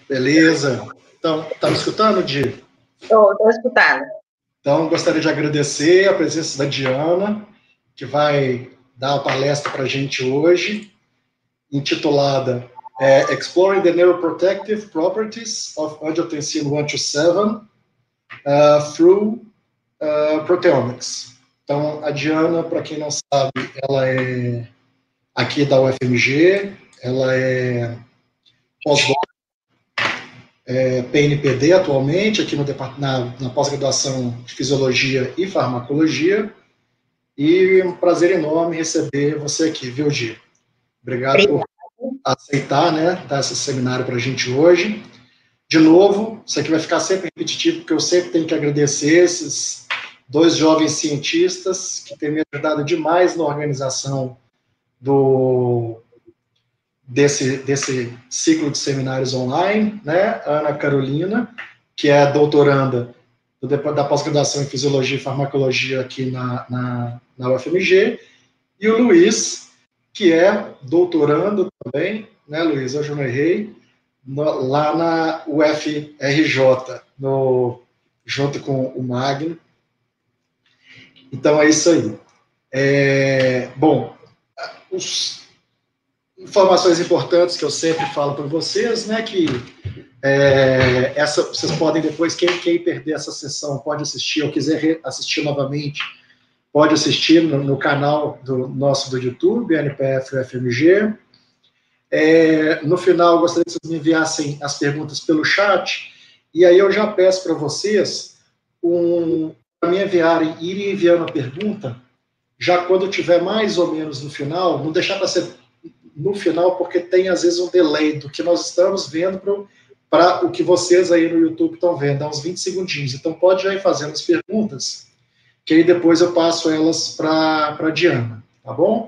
Beleza. Então, tá me escutando, Di? Estou escutando. Então, gostaria de agradecer a presença da Diana, que vai dar a palestra para a gente hoje, intitulada Exploring the Neuroprotective Properties of Angiotensin 127 through Proteomics. Então, a Diana, para quem não sabe, ela é aqui da UFMG, ela é pós-doc, PNPD atualmente, aqui na pós-graduação de Fisiologia e Farmacologia, e um prazer enorme receber você aqui, viu, Gi? Obrigado por aceitar, né, dar esse seminário para a gente hoje. De novo, isso aqui vai ficar sempre repetitivo, porque eu sempre tenho que agradecer esses dois jovens cientistas que têm me ajudado demais na organização desse ciclo de seminários online, né? Ana Carolina, que é doutoranda da pós-graduação em Fisiologia e Farmacologia aqui na UFMG, e o Luiz, que é doutorando também, né, Luiz? Hoje eu não errei, lá na UFRJ, junto com o Magno. Então é isso aí. Bom, informações importantes que eu sempre falo para vocês, né, que vocês podem depois, quem perder essa sessão pode assistir, ou quiser assistir novamente, pode assistir no canal nosso do YouTube, NPF UFMG. No final, eu gostaria que vocês me enviassem as perguntas pelo chat, e aí eu já peço para vocês para me irem enviando a pergunta, já quando tiver mais ou menos no final, não deixar para ser no final, porque tem às vezes um delay do que nós estamos vendo para o que vocês aí no YouTube estão vendo, dá uns 20 segundinhos. Então pode já ir fazendo as perguntas, que aí depois eu passo elas para a Diana, tá bom?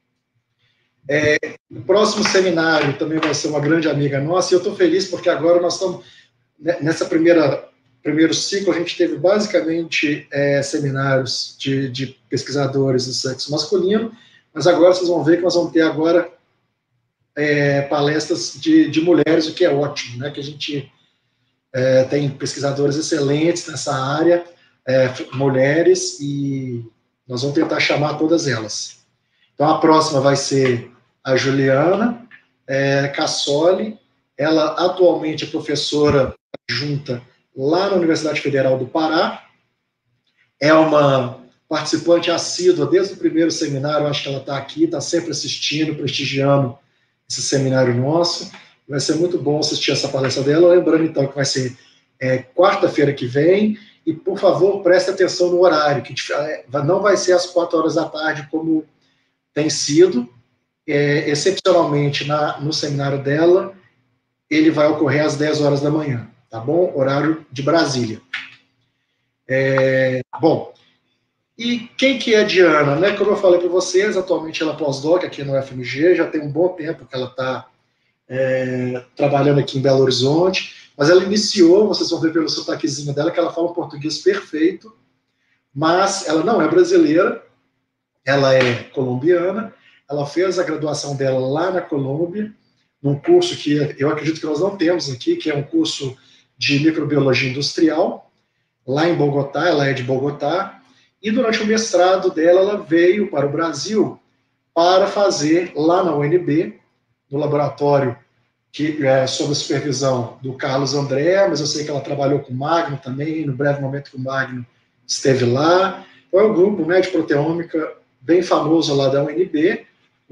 O próximo seminário também vai ser uma grande amiga nossa, e eu estou feliz porque agora nós estamos, nessa primeiro ciclo, a gente teve basicamente seminários de pesquisadores do sexo masculino, mas agora vocês vão ver que nós vamos ter agora palestras de mulheres, o que é ótimo, né? Que a gente tem pesquisadores excelentes nessa área, mulheres, e nós vamos tentar chamar todas elas. Então, a próxima vai ser a Juliana Cassoli. Ela atualmente é professora adjunta lá na Universidade Federal do Pará. É uma participante assídua desde o primeiro seminário, acho que ela está aqui, está sempre assistindo, prestigiando esse seminário nosso. Vai ser muito bom assistir essa palestra dela. Lembrando, então, que vai ser quarta-feira que vem, e, por favor, preste atenção no horário, que não vai ser às 4 horas da tarde, como tem sido. Excepcionalmente, no seminário dela, ele vai ocorrer às 10 horas da manhã, tá bom? Horário de Brasília. Bom, e quem que é a Diana, né? Como eu falei para vocês, atualmente ela é pós-doc aqui no UFMG, já tem um bom tempo que ela está trabalhando aqui em Belo Horizonte, mas ela iniciou, vocês vão ver pelo sotaquezinho dela, que ela fala um português perfeito, mas ela não é brasileira, ela é colombiana. Ela fez a graduação dela lá na Colômbia, num curso que eu acredito que nós não temos aqui, que é um curso de microbiologia industrial, lá em Bogotá. Ela é de Bogotá, e durante o mestrado dela, ela veio para o Brasil para fazer lá na UNB, no laboratório que sob a supervisão do Carlos André, mas eu sei que ela trabalhou com o Magno também, no breve momento que o Magno esteve lá. Então, é um grupo, né, de proteômica bem famoso lá da UNB,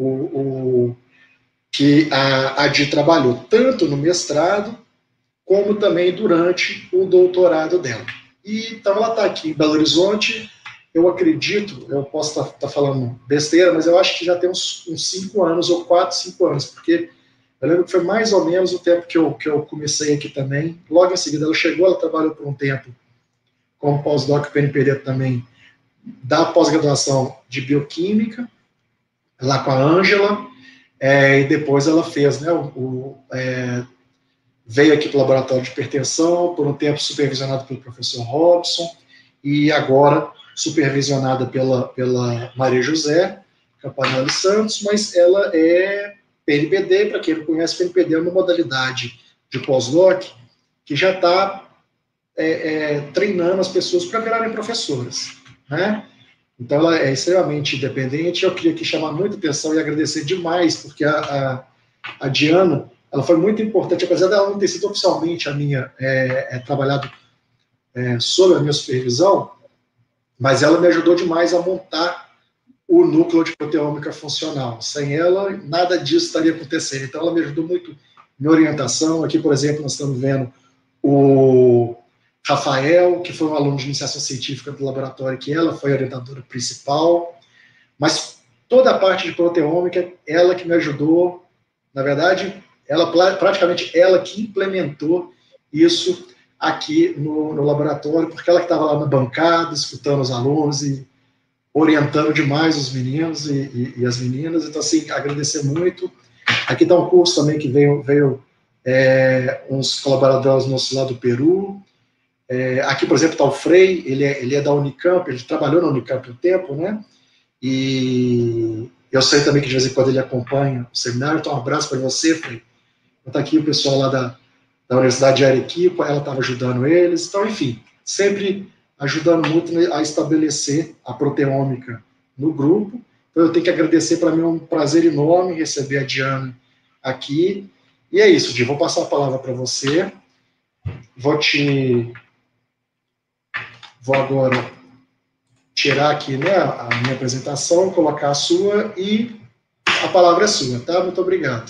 que a Di trabalhou tanto no mestrado, como também durante o doutorado dela. E, então, ela está aqui em Belo Horizonte. Eu acredito, eu posso estar falando besteira, mas eu acho que já tem uns 5 anos, ou 4, 5 anos, porque eu lembro que foi mais ou menos o tempo que eu comecei aqui também. Logo em seguida ela chegou, ela trabalhou por um tempo como pós-doc PNPD também, da pós-graduação de bioquímica, lá com a Ângela, e depois ela fez, né, veio aqui para o laboratório de hipertensão, por um tempo supervisionado pelo professor Robson, e agora supervisionada pela Maria José Campanelli Santos, mas ela é PNPD. Para quem não conhece, PNPD é uma modalidade de pós-doc, que já está treinando as pessoas para virarem professoras, né? Então, ela é extremamente independente. Eu queria aqui chamar muita atenção e agradecer demais, porque a Diana, ela foi muito importante, apesar dela não ter sido oficialmente a minha, trabalhado sob a minha supervisão, mas ela me ajudou demais a montar o núcleo de proteômica funcional. Sem ela, nada disso estaria acontecendo. Então, ela me ajudou muito na orientação. Aqui, por exemplo, nós estamos vendo o Rafael, que foi um aluno de iniciação científica do laboratório, que ela foi a orientadora principal. Mas toda a parte de proteômica, ela que me ajudou. Na verdade, praticamente ela que implementou isso aqui no laboratório, porque ela que estava lá na bancada, escutando os alunos e orientando demais os meninos e as meninas. Então, assim, agradecer muito. Aqui está um curso também que veio uns colaboradores nossos lá do Peru. Aqui, por exemplo, está o Frei, ele é da Unicamp, ele trabalhou na Unicamp um tempo, né? E eu sei também que de vez em quando ele acompanha o seminário. Então, um abraço para você, Frei. Está aqui o pessoal lá da Universidade de Arequipa, ela estava ajudando eles. Então, enfim, sempre ajudando muito a estabelecer a proteômica no grupo. Então, eu tenho que agradecer, para mim é um prazer enorme receber a Diana aqui. E é isso, Di, vou passar a palavra para você. Vou agora tirar aqui, né, a minha apresentação, colocar a sua e a palavra é sua, tá? Muito obrigado.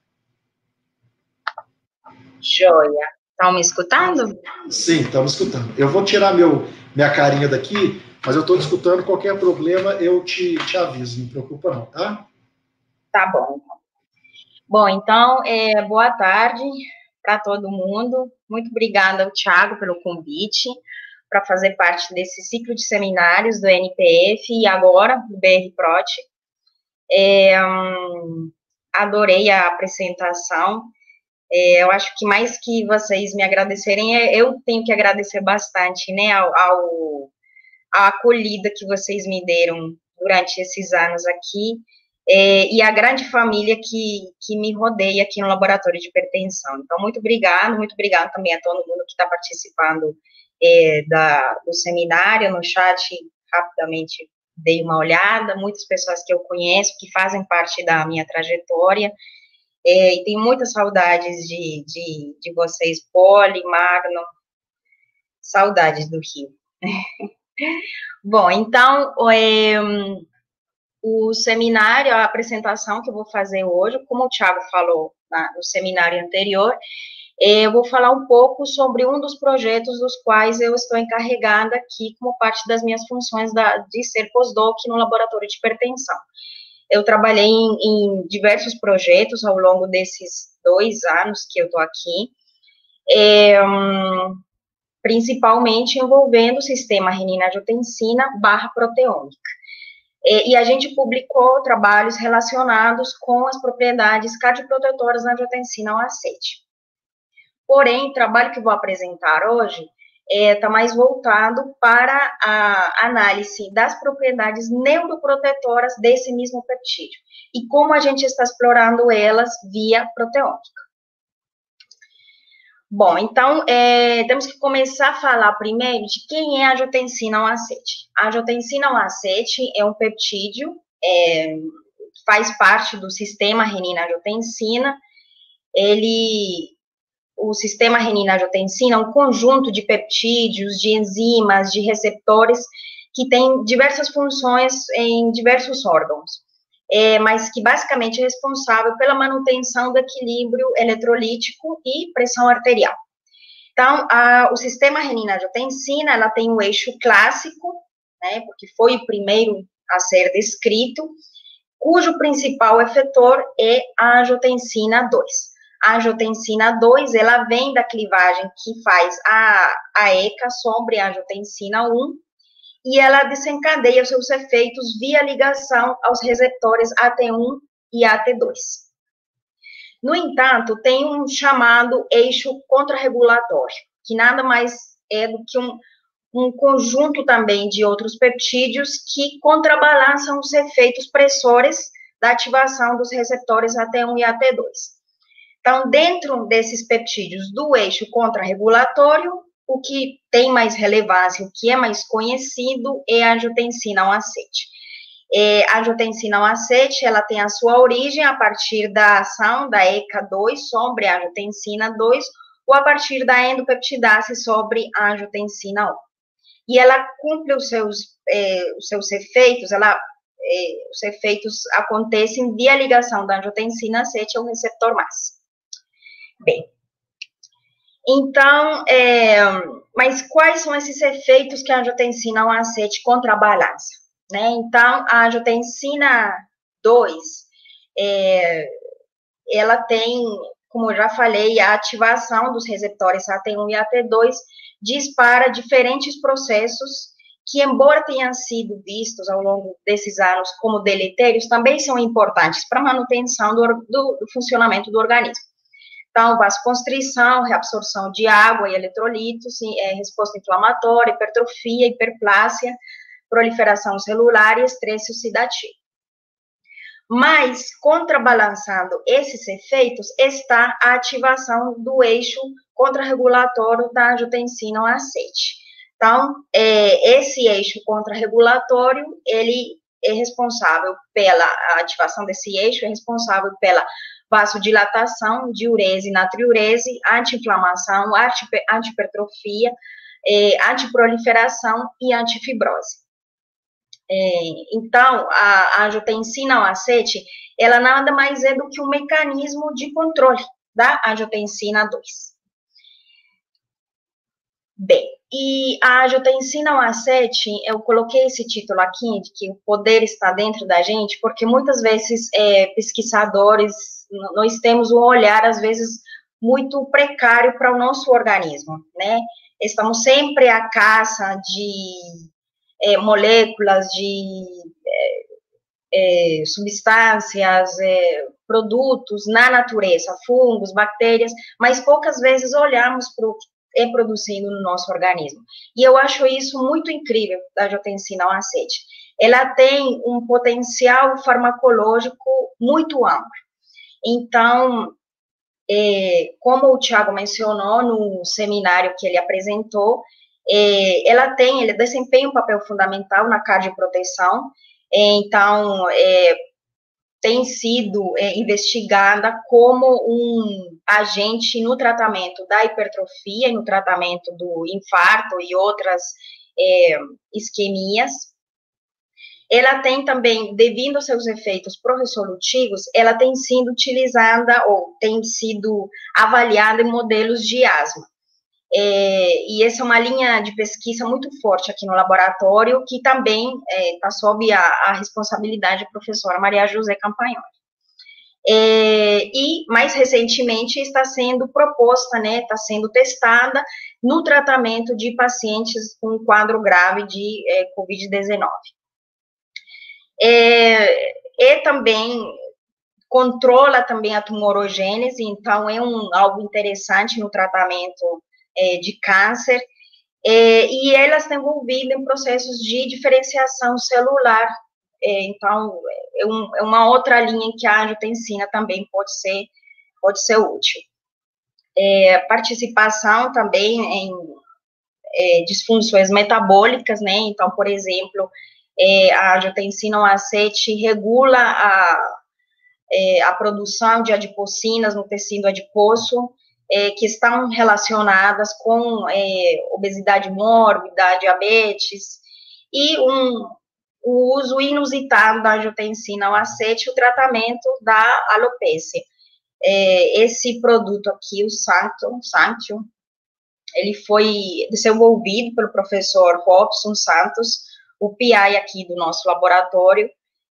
Joia. Estão me escutando? Sim, estamos escutando. Eu vou tirar minha carinha daqui, mas eu estou escutando. Qualquer problema eu te aviso, não preocupa não, tá? Tá bom. Bom, então, boa tarde para todo mundo. Muito obrigada ao Thiago pelo convite para fazer parte desse ciclo de seminários do NPF e agora do BR-Prot. Adorei a apresentação. Eu acho que mais que vocês me agradecerem, eu tenho que agradecer bastante, né, a acolhida que vocês me deram durante esses anos aqui, e a grande família que me rodeia aqui no Laboratório de Hipertensão. Então, muito obrigado também a todo mundo que está participando do seminário. No chat, rapidamente dei uma olhada, muitas pessoas que eu conheço, que fazem parte da minha trajetória, e tenho muitas saudades de vocês, Poli, Magno, saudades do Rio. Bom, então, o seminário, a apresentação que eu vou fazer hoje, como o Thiago falou no seminário anterior, eu vou falar um pouco sobre um dos projetos dos quais eu estou encarregada aqui como parte das minhas funções de ser pós-doc no Laboratório de Hipertensão. Eu trabalhei em diversos projetos ao longo desses 2 anos que eu estou aqui, principalmente envolvendo o sistema renina-angiotensina/proteômica. E a gente publicou trabalhos relacionados com as propriedades cardioprotetoras da angiotensina ao acete. Porém, o trabalho que vou apresentar hoje está mais voltado para a análise das propriedades neuroprotetoras desse mesmo peptídeo e como a gente está explorando elas via proteômica. Bom, então, temos que começar a falar primeiro de quem é a angiotensina ao acete. A angiotensina ao acete é um peptídeo, faz parte do sistema renina-angiotensina. O sistema renina-angiotensina é um conjunto de peptídeos, de enzimas, de receptores, que tem diversas funções em diversos órgãos, mas que basicamente é responsável pela manutenção do equilíbrio eletrolítico e pressão arterial. Então, o sistema renina-angiotensina, ela tem um eixo clássico, né, porque foi o primeiro a ser descrito, cujo principal efetor é a angiotensina 2. A angiotensina 2, ela vem da clivagem que faz a ECA sobre a angiotensina 1, e ela desencadeia os seus efeitos via ligação aos receptores AT1 e AT2. No entanto, tem um chamado eixo contrarregulatório, que nada mais é do que um conjunto também de outros peptídeos que contrabalançam os efeitos pressores da ativação dos receptores AT1 e AT2. Então, dentro desses peptídeos do eixo contrarregulatório, o que tem mais relevância, o que é mais conhecido é a angiotensina 1-acete. A angiotensina 1-acete, ela tem a sua origem a partir da ação da ECA2 sobre a angiotensina 2, ou a partir da endopeptidase sobre a angiotensina 1. E ela cumpre os seus efeitos, os efeitos acontecem via ligação da angiotensina 1-acete ao receptor MAS. Bem, então, mas quais são esses efeitos que a angiotensina 1-acete contrabalança? Né? Então, a angiotensina 2, ela tem, como eu já falei, a ativação dos receptores AT1 e AT2 dispara diferentes processos que, embora tenham sido vistos ao longo desses anos como deletérios, também são importantes para a manutenção do funcionamento do organismo. Então, vasoconstrição, reabsorção de água e eletrolitos, resposta inflamatória, hipertrofia, hiperplásia, proliferação celular e estresse oxidativo. Mas, contrabalançando esses efeitos, está a ativação do eixo contrarregulatório da angiotensina 1-acete. Então, esse eixo contrarregulatório, ele é responsável pela ativação desse eixo, é responsável pela vasodilatação, diurese e natriurese, anti-inflamação, anti-hipertrofia, antiproliferação e antifibrose. Então, a angiotensina 1-acete, ela nada mais é do que um mecanismo de controle da angiotensina 2. Bem, e a angiotensina 1-acete, eu coloquei esse título aqui, de que o poder está dentro da gente, porque muitas vezes pesquisadores, nós temos um olhar, às vezes, muito precário para o nosso organismo, né? Estamos sempre à caça de moléculas, de substâncias, produtos na natureza, fungos, bactérias, mas poucas vezes olhamos para o que é produzido no nosso organismo. E eu acho isso muito incrível da angiotensina 1-acete. Ela tem um potencial farmacológico muito amplo. Então, como o Thiago mencionou no seminário que ele apresentou, ela desempenha um papel fundamental na cardioproteção, então, tem sido investigada como um agente no tratamento da hipertrofia, no tratamento do infarto e outras isquemias. Ela tem também, devido aos seus efeitos pró-resolutivos, ela tem sido utilizada ou tem sido avaliada em modelos de asma. E essa é uma linha de pesquisa muito forte aqui no laboratório, que também está sob a responsabilidade da professora Maria José Campagnoli. E, mais recentemente, está sendo proposta, né, está sendo testada no tratamento de pacientes com quadro grave de Covid-19. E também controla também a tumorogênese, então é algo interessante no tratamento de câncer, e ela está envolvida em processos de diferenciação celular, então é uma outra linha em que a angiotensina também pode ser útil. Participação também em disfunções metabólicas, né, então, por exemplo, a angiotensina 1-acete regula a produção de adipocinas no tecido adiposo, que estão relacionadas com obesidade mórbida, diabetes, e o uso inusitado da angiotensina 1-acete, o tratamento da alopecia. Esse produto aqui, o Santium, ele foi desenvolvido pelo professor Robson Santos, o PI aqui do nosso laboratório,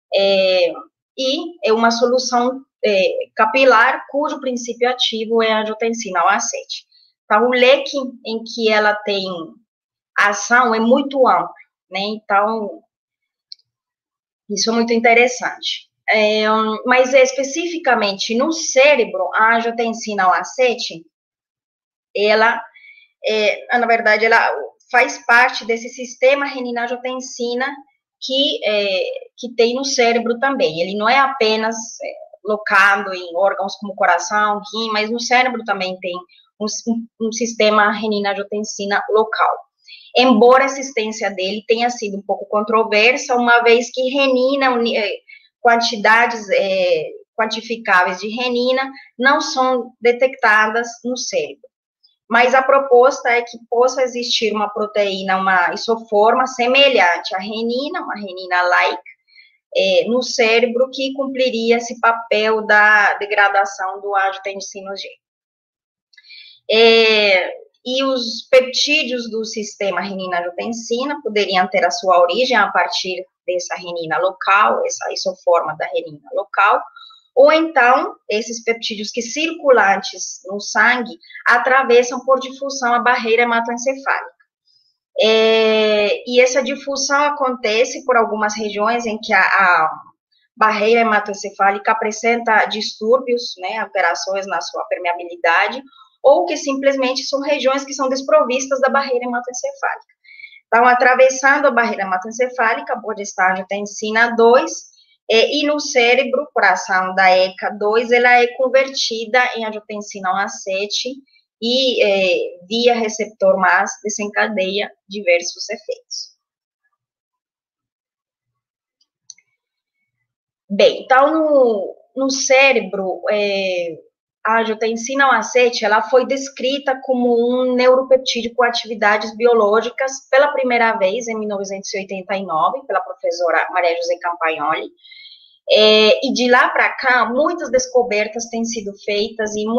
e é uma solução capilar, cujo princípio ativo é a angiotensina 1-acete. Então, o leque em que ela tem ação é muito amplo, né? Então, isso é muito interessante. Mas, especificamente no cérebro, a angiotensina 1-acete, ela, na verdade, ela faz parte desse sistema renina-angiotensina que tem no cérebro também. Ele não é apenas locado em órgãos como coração, rim, mas no cérebro também tem um sistema renina-angiotensina local. Embora a existência dele tenha sido um pouco controversa, uma vez que renina, quantidades quantificáveis de renina não são detectadas no cérebro. Mas a proposta é que possa existir uma proteína, uma isoforma semelhante à renina, uma renina-like, no cérebro, que cumpriria esse papel da degradação do angiotensina G. E os peptídeos do sistema renina-angiotensina poderiam ter a sua origem a partir dessa renina local, essa isoforma da renina local, ou então, esses peptídeos que circulantes no sangue atravessam por difusão a barreira hematoencefálica. E essa difusão acontece por algumas regiões em que a barreira hematoencefálica apresenta distúrbios, né, alterações na sua permeabilidade, ou que simplesmente são regiões que são desprovistas da barreira hematoencefálica. Então, atravessando a barreira hematoencefálica, pode estar a angiotensina 2, e no cérebro, por ação da ECA2, ela é convertida em angiotensina 1A7 e, via receptor MAS, desencadeia diversos efeitos. Bem, então, no cérebro, a angiotensina 1A7, ela foi descrita como um neuropeptídeo com atividades biológicas pela primeira vez, em 1989, pela professora Maria José Campagnoli, e de lá para cá, muitas descobertas têm sido feitas e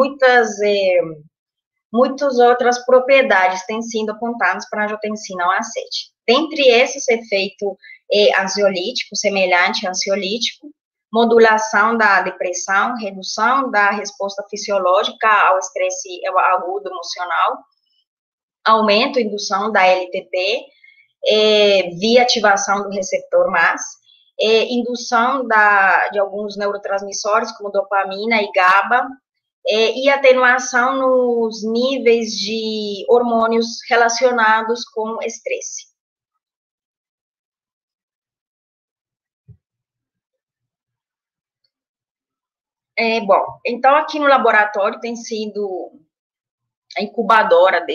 muitas outras propriedades têm sido apontadas para a angiotensina 1A7. Dentre esses, efeito ansiolítico, semelhante a ansiolítico, modulação da depressão, redução da resposta fisiológica ao estresse agudo emocional, aumento e indução da LTP, via ativação do receptor MAS, indução de alguns neurotransmissores, como dopamina e GABA, e atenuação nos níveis de hormônios relacionados com estresse. Bom, então aqui no laboratório tem sido a incubadora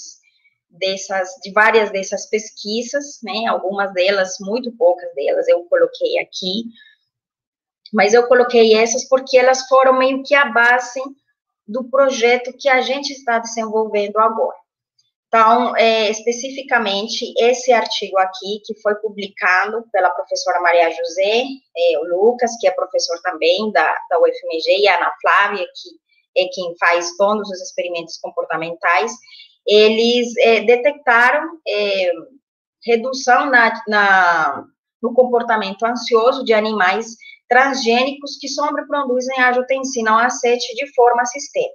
de várias dessas pesquisas, né, algumas delas, muito poucas delas, eu coloquei aqui, mas eu coloquei essas porque elas foram meio que a base do projeto que a gente está desenvolvendo agora. Então, especificamente, esse artigo aqui, que foi publicado pela professora Maria José, o Lucas, que é professor também da UFMG, e a Ana Flávia, que é quem faz todos os experimentos comportamentais, eles detectaram redução no comportamento ansioso de animais transgênicos que sobreproduzem a angiotensina 1A7 de forma sistêmica.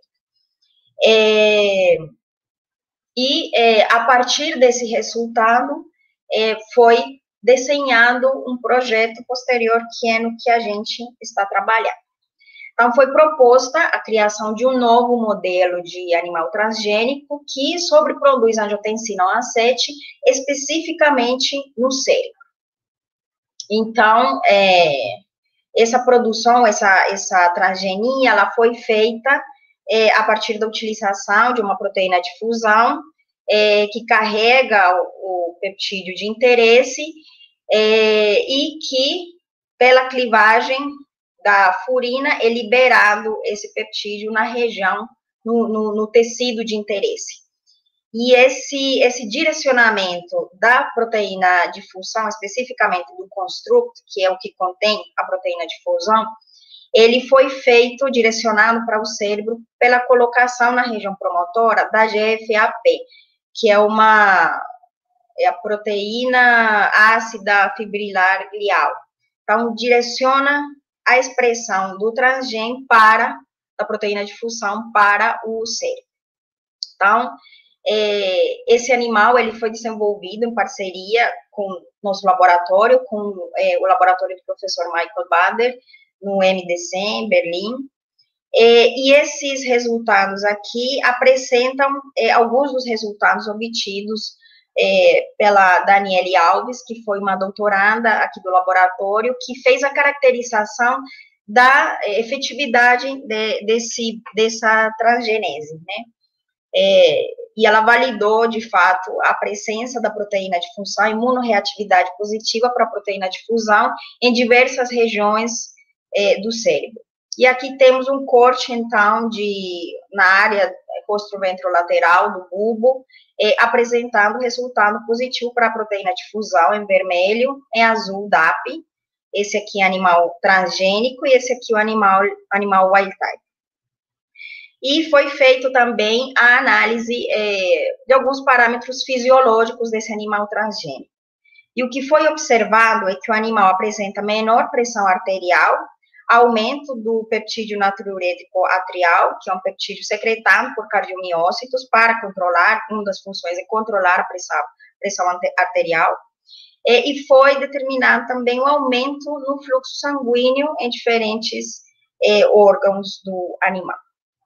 A partir desse resultado, foi desenhado um projeto posterior, que é no que a gente está trabalhando. Então, foi proposta a criação de um novo modelo de animal transgênico que sobreproduz a angiotensina 1A7 especificamente no cérebro. Então, essa produção, essa transgenia, ela foi feita a partir da utilização de uma proteína de fusão que carrega o peptídeo de interesse e que, pela clivagem da furina, é liberado esse peptídeo na região, no tecido de interesse. E esse direcionamento da proteína de fusão, especificamente do construct, que é o que contém a proteína de fusão, ele foi feito, direcionado para o cérebro, pela colocação na região promotora da GFAP, que é a proteína ácida fibrilar glial. Então, direciona a expressão do transgene da proteína de fusão para o cérebro. Então, esse animal, ele foi desenvolvido em parceria com nosso laboratório, com o laboratório do professor Michael Bader, no MDC, em Berlim, e esses resultados aqui apresentam alguns dos resultados obtidos pela Daniele Alves, que foi uma doutoranda aqui do laboratório, que fez a caracterização da efetividade dessa transgênese, né? E ela validou, de fato, a presença da proteína de função, imunorreatividade positiva para a proteína de fusão em diversas regiões do cérebro. E aqui temos um corte, então, na área rostroventrolateral do bulbo, apresentando resultado positivo para a proteína de fusão em vermelho, em azul, DAP. Esse aqui é animal transgênico e esse aqui é o animal wild type. E foi feito também a análise de alguns parâmetros fisiológicos desse animal transgênico. E o que foi observado é que o animal apresenta menor pressão arterial, aumento do peptídeo natriurético atrial, que é um peptídeo secretado por cardiomiócitos para controlar, uma das funções é controlar a pressão arterial, e foi determinado também o aumento no fluxo sanguíneo em diferentes órgãos do animal.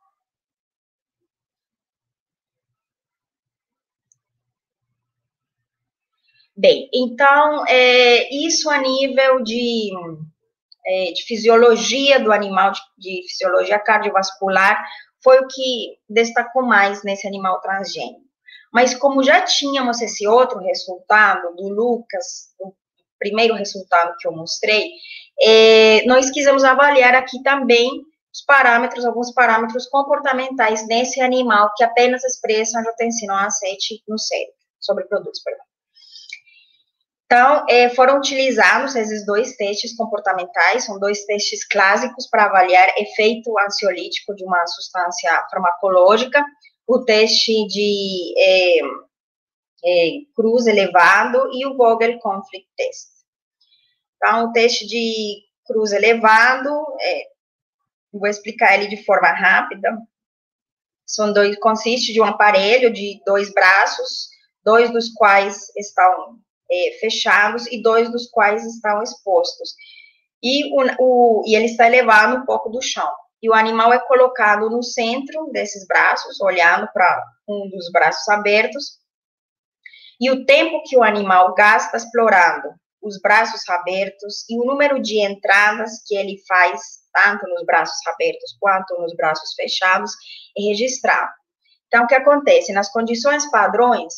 Bem, então, isso a nível de fisiologia do animal, de fisiologia cardiovascular, foi o que destacou mais nesse animal transgênico. Mas como já tínhamos esse outro resultado do Lucas, o primeiro resultado que eu mostrei, nós quisemos avaliar aqui também os parâmetros, alguns parâmetros comportamentais nesse animal que apenas expressa angiotensina 1A7 no cérebro, sobre produtos, perdão. Então, foram utilizados esses dois testes comportamentais, são dois testes clássicos para avaliar efeito ansiolítico de uma substância farmacológica, o teste de Cruz elevado e o Vogel Conflict Test. Então, o teste de Cruz elevado, vou explicar ele de forma rápida, consiste de um aparelho de 2 braços, 2 dos quais estão fechados e 2 dos quais estão expostos. E ele está elevado um pouco do chão. E o animal é colocado no centro desses braços, olhando para um dos braços abertos. E o tempo que o animal gasta explorando os braços abertos e o número de entradas que ele faz, tanto nos braços abertos quanto nos braços fechados, é registrado. Então, o que acontece? Nas condições padrões,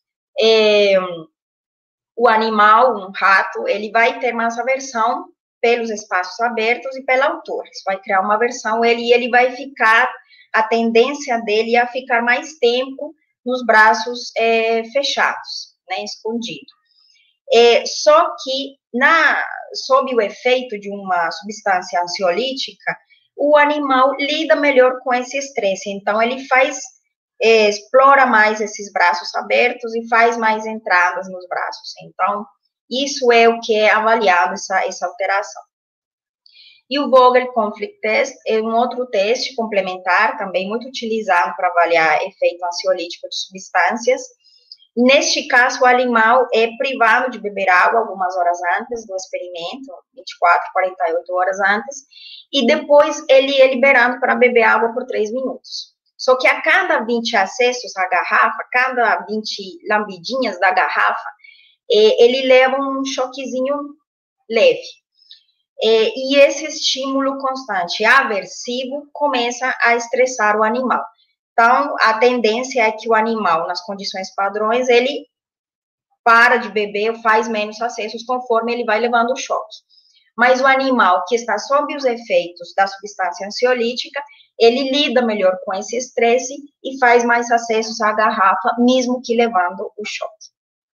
o animal, um rato, ele vai ter mais aversão pelos espaços abertos e pela altura. Isso vai criar uma aversão, ele vai ficar, a tendência dele é a ficar mais tempo nos braços fechados, né, escondido. Só que, sob o efeito de uma substância ansiolítica, o animal lida melhor com esse estresse, então ele explora mais esses braços abertos e faz mais entradas nos braços. Então, isso é o que é avaliado, essa alteração. E o Vogel Conflict Test é um outro teste complementar, também muito utilizado para avaliar efeito ansiolítico de substâncias. Neste caso, o animal é privado de beber água algumas horas antes do experimento, 24, 48 horas antes, e depois ele é liberado para beber água por 3 minutos. Só que a cada 20 acessos à garrafa, cada 20 lambidinhas da garrafa, ele leva um choquezinho leve. E esse estímulo constante aversivo começa a estressar o animal. Então, a tendência é que o animal, nas condições padrões, ele para de beber, faz menos acessos conforme ele vai levando o choque. Mas o animal que está sob os efeitos da substância ansiolítica, ele lida melhor com esse estresse e faz mais acessos à garrafa, mesmo que levando o choque.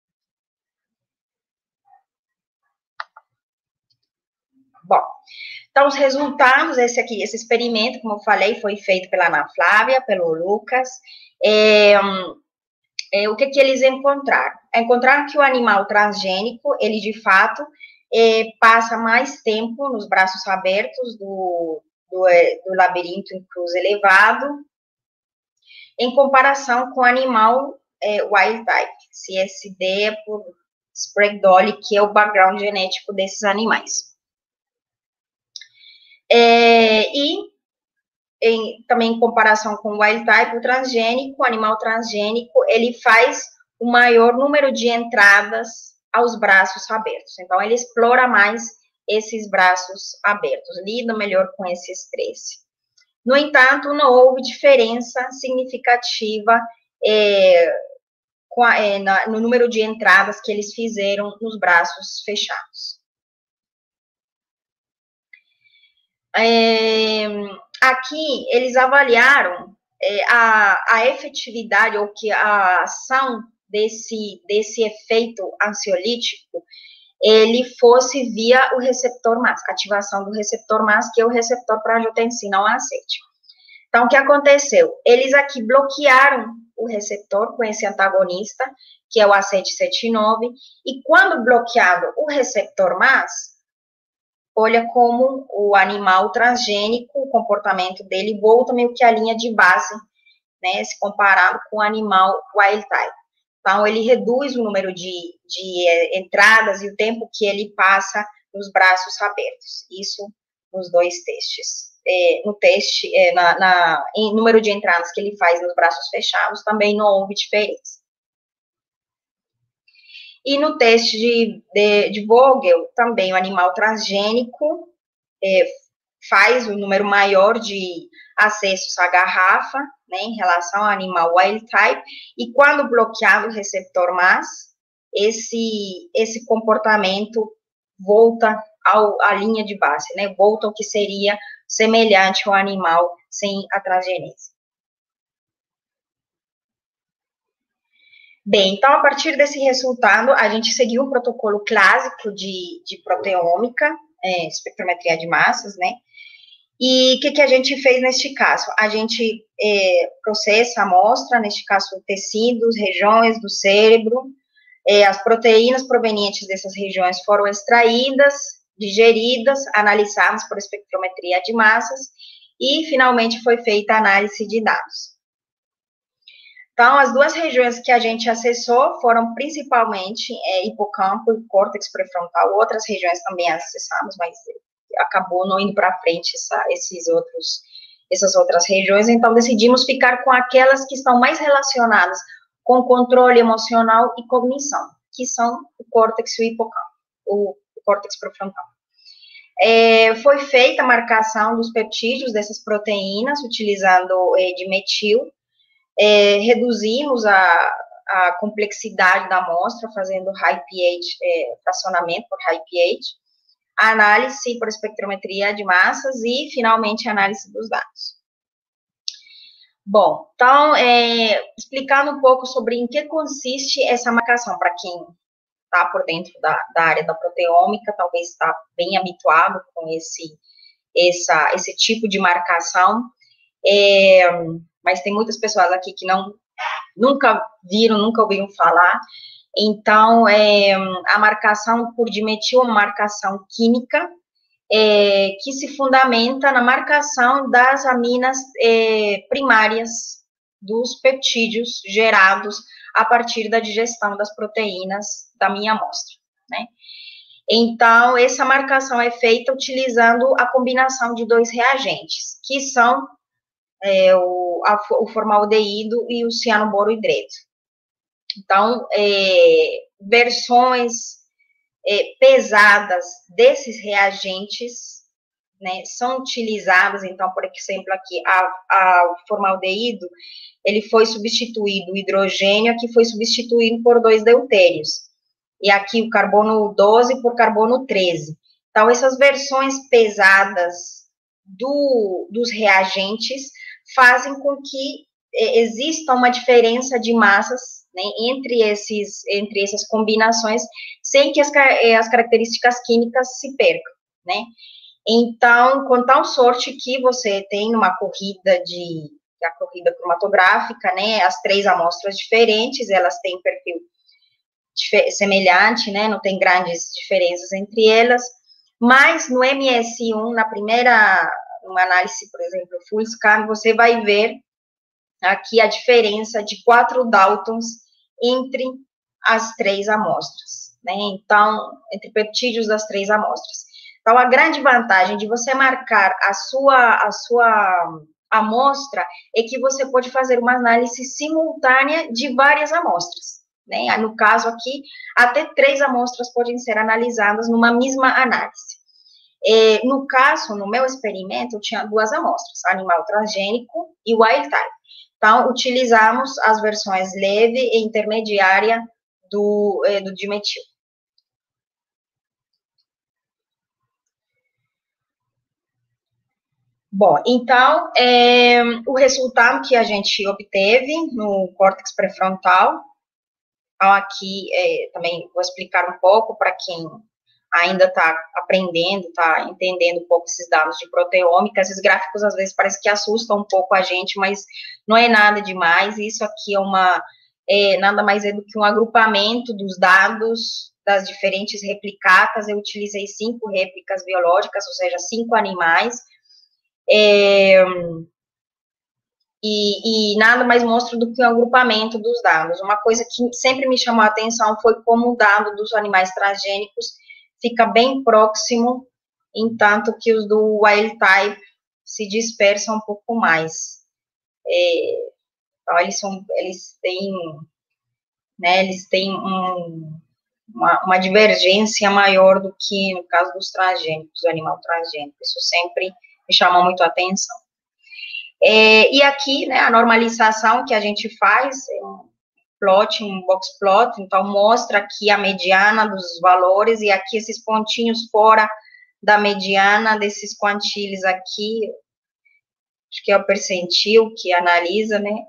Bom, então os resultados, esse experimento, como eu falei, foi feito pela Ana Flávia, pelo Lucas. O que eles encontraram? Encontraram que o animal transgênico, ele de fato passa mais tempo nos braços abertos do labirinto em cruz elevado, em comparação com o animal wild type, CSD é por Sprague-Dawley, que é o background genético desses animais. Também em comparação com o wild type, o animal transgênico, ele faz o maior número de entradas aos braços abertos. Então, ele explora mais esses braços abertos, lidam melhor com esse estresse. No entanto, não houve diferença significativa no número de entradas que eles fizeram nos braços fechados. Aqui, eles avaliaram a efetividade, ou que a ação desse efeito ansiolítico, ele fosse via o receptor MAS, ativação do receptor MAS, que é o receptor para angiotensina 1A7. Então, o que aconteceu? Eles aqui bloquearam o receptor com esse antagonista, que é o A779, e quando bloqueado o receptor MAS, olha como o animal transgênico, o comportamento dele volta meio que a linha de base, né, se comparado com o animal wild type. Então, ele reduz o número de entradas e o tempo que ele passa nos braços abertos. Isso nos dois testes. No teste, em número de entradas que ele faz nos braços fechados, também não houve diferença. E no teste de Vogel, também o animal transgênico faz um número maior de acessos à garrafa, né, em relação ao animal wild type, e quando bloqueado o receptor MAS, esse comportamento volta à linha de base, né, volta ao que seria semelhante ao animal sem a transgênese. Bem, então, a partir desse resultado, a gente seguiu um protocolo clássico de proteômica, espectrometria de massas, né? E o que a gente fez neste caso? A gente processa a amostra, neste caso, tecidos, regiões do cérebro, as proteínas provenientes dessas regiões foram extraídas, digeridas, analisadas por espectrometria de massas, e, finalmente, foi feita a análise de dados. Então, as duas regiões que a gente acessou foram principalmente hipocampo e córtex pré-frontal. Outras regiões também acessamos, mas acabou não indo para frente essas outras regiões. Então, decidimos ficar com aquelas que estão mais relacionadas com controle emocional e cognição, que são o córtex e o hipocampo, o córtex pré-frontal. Foi feita a marcação dos peptídeos dessas proteínas, utilizando dimetil. Reduzimos a complexidade da amostra, fazendo high pH, fracionamento por high pH, a análise por espectrometria de massas e, finalmente, a análise dos dados. Bom, então, explicando um pouco sobre em que consiste essa marcação, para quem está por dentro da área da proteômica, talvez está bem habituado com esse tipo de marcação, mas tem muitas pessoas aqui que nunca ouviram falar. Então, a marcação por dimetil é uma marcação química que se fundamenta na marcação das aminas primárias dos peptídeos gerados a partir da digestão das proteínas da minha amostra, né? Então, essa marcação é feita utilizando a combinação de dois reagentes, que são o formaldeído e o cianoborohidreto. Então, versões pesadas desses reagentes, né, são utilizadas. Então, por exemplo, aqui, o formaldeído, ele foi substituído, o hidrogênio aqui foi substituído por 2 deutérios, e aqui o carbono 12 por carbono 13. Então, essas versões pesadas dos reagentes fazem com que exista uma diferença de massas, né, entre essas combinações, sem que as características químicas se percam, né? Então, com tal sorte que você tem uma corrida a corrida cromatográfica, né, as 3 amostras diferentes, elas têm perfil semelhante, né, não tem grandes diferenças entre elas, mas no MS1, numa análise, por exemplo, full scan, você vai ver aqui a diferença de 4 Daltons entre as 3 amostras, né? Então, entre peptídeos das 3 amostras. Então, a grande vantagem de você marcar a sua amostra é que você pode fazer uma análise simultânea de várias amostras, né? No caso aqui, até 3 amostras podem ser analisadas numa mesma análise. No caso, no meu experimento, eu tinha 2 amostras, animal transgênico e wild type. Então, utilizamos as versões leve e intermediária do dimetil. Bom, então, o resultado que a gente obteve no córtex pré-frontal, então aqui também vou explicar um pouco para quem ainda está aprendendo, está entendendo um pouco esses dados de proteômica. Esses gráficos, às vezes, parece que assustam um pouco a gente, mas não é nada demais. Isso aqui nada mais é do que um agrupamento dos dados das diferentes replicatas. Eu utilizei 5 réplicas biológicas, ou seja, 5 animais, e nada mais mostra do que um agrupamento dos dados. Uma coisa que sempre me chamou a atenção foi como o dado dos animais transgênicos fica bem próximo, enquanto que os do wild type se dispersam um pouco mais. Então, eles têm uma divergência maior do que no caso dos transgênicos, do animal transgênico. Isso sempre me chamou muito a atenção. E aqui, né, a normalização que a gente faz, um box plot, então mostra aqui a mediana dos valores, e aqui esses pontinhos fora da mediana desses quantiles aqui, acho que é o percentil que analisa, né,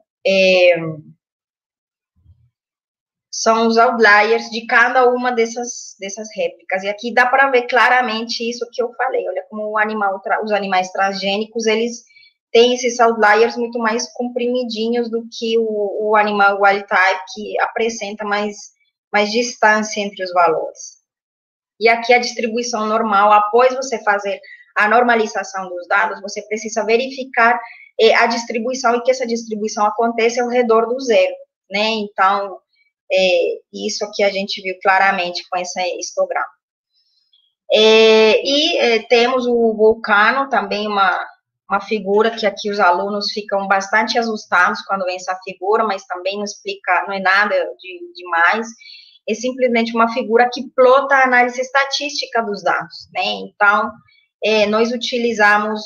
são os outliers de cada uma dessas réplicas, e aqui dá para ver claramente isso que eu falei. Olha como os animais transgênicos, eles têm esses outliers muito mais comprimidinhos do que o animal wild type, que apresenta mais distância entre os valores. E aqui a distribuição normal, após você fazer a normalização dos dados, você precisa verificar a distribuição, e que essa distribuição aconteça ao redor do zero, né? Então, isso aqui a gente viu claramente com esse histograma. Temos o vulcano, também uma figura que aqui os alunos ficam bastante assustados quando vem essa figura, mas também não explica, não é nada demais, é simplesmente uma figura que plota a análise estatística dos dados, né? Então, nós utilizamos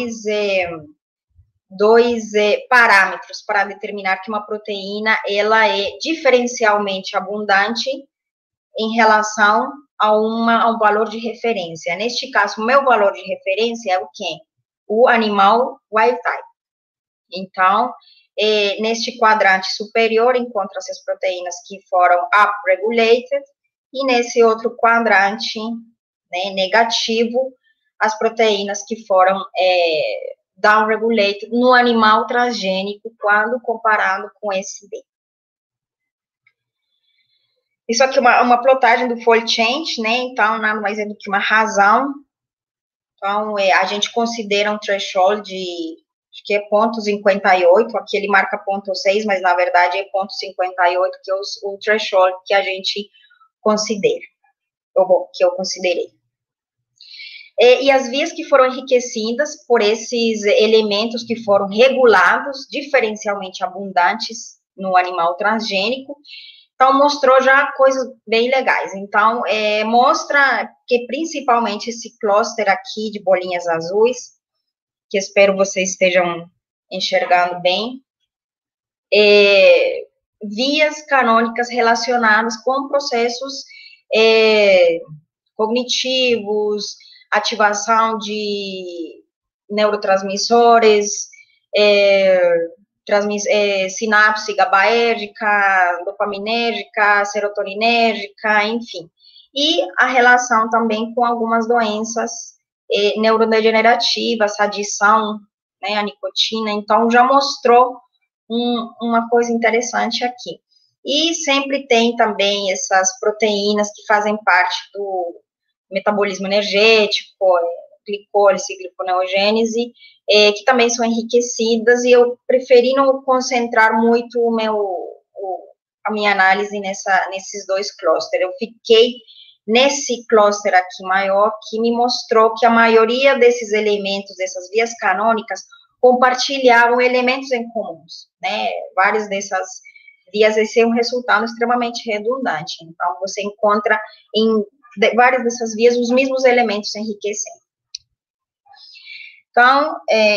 dois parâmetros para determinar que uma proteína, ela é diferencialmente abundante em relação a um valor de referência. Neste caso, o meu valor de referência é o quê? O animal wild type. Então, neste quadrante superior, encontra-se as proteínas que foram upregulated, e nesse outro quadrante, né, negativo, as proteínas que foram downregulated no animal transgênico, quando comparado com esse B. Isso aqui é uma plotagem do fold change, né? Então, nada mais é do que uma razão. Então, a gente considera um threshold de, acho que é 0,58, aqui ele marca 0,6, mas na verdade é 0,58, que é o threshold que a gente considera, que eu considerei. E as vias que foram enriquecidas por esses elementos que foram regulados, diferencialmente abundantes no animal transgênico, então mostrou já coisas bem legais. Então, mostra que principalmente esse cluster aqui de bolinhas azuis, que espero vocês estejam enxergando bem, vias canônicas relacionadas com processos cognitivos, ativação de neurotransmissores, sinapse GABAérgica, dopaminérgica, serotoninérgica, enfim. E a relação também com algumas doenças neurodegenerativas, adição, né, a nicotina. Então, já mostrou uma coisa interessante aqui. E sempre tem também essas proteínas que fazem parte do metabolismo energético, glicólise, gliconeogênese, que também são enriquecidas, e eu preferi não concentrar muito a minha análise nesses dois clusters. Eu fiquei nesse cluster aqui maior, que me mostrou que a maioria desses elementos, dessas vias canônicas, compartilhavam elementos em comuns, né? Várias dessas vias, esse é um resultado extremamente redundante. Então, você encontra em várias dessas vias os mesmos elementos enriquecendo. Então,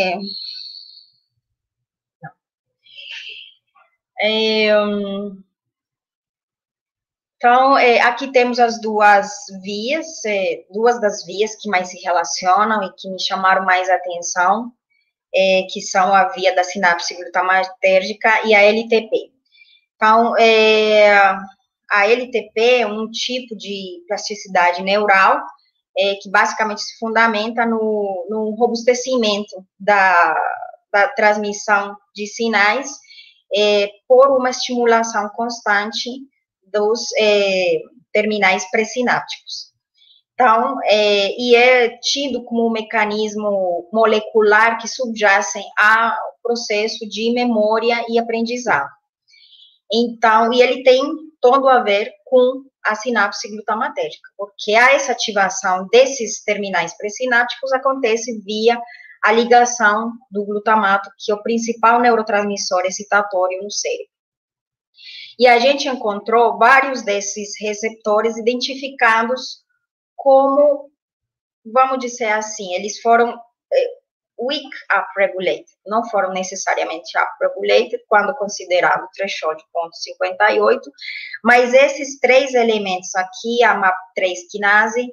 aqui temos as duas vias, duas das vias que mais se relacionam e que me chamaram mais atenção, que são a via da sinapse glutamatérgica e a LTP. Então, a LTP é um tipo de plasticidade neural que basicamente se fundamenta no robustecimento da transmissão de sinais por uma estimulação constante dos terminais pré-sinápticos. Então, e é tido como um mecanismo molecular que subjacem ao processo de memória e aprendizado. Então, e ele tem todo a ver com a sinapse glutamatérgica, porque essa ativação desses terminais pré-sinápticos acontece via a ligação do glutamato, que é o principal neurotransmissor excitatório no cérebro. E a gente encontrou vários desses receptores identificados como, vamos dizer assim, eles foram weak upregulated, não foram necessariamente upregulated quando considerado o threshold de 0,58, mas esses três elementos aqui, a MAP3 quinase,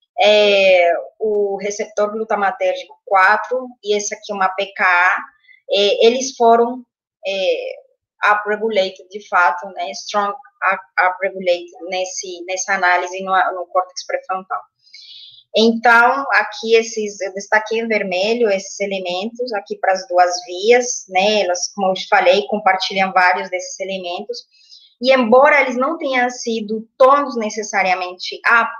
o receptor glutamatérgico 4 e esse aqui, uma PKA, eles foram upregulated de fato, né, strong upregulated nessa análise no córtex pré-frontal. Então, aqui eu destaquei em vermelho esses elementos aqui para as duas vias, né, elas, como eu te falei, compartilham vários desses elementos, e embora eles não tenham sido todos necessariamente up,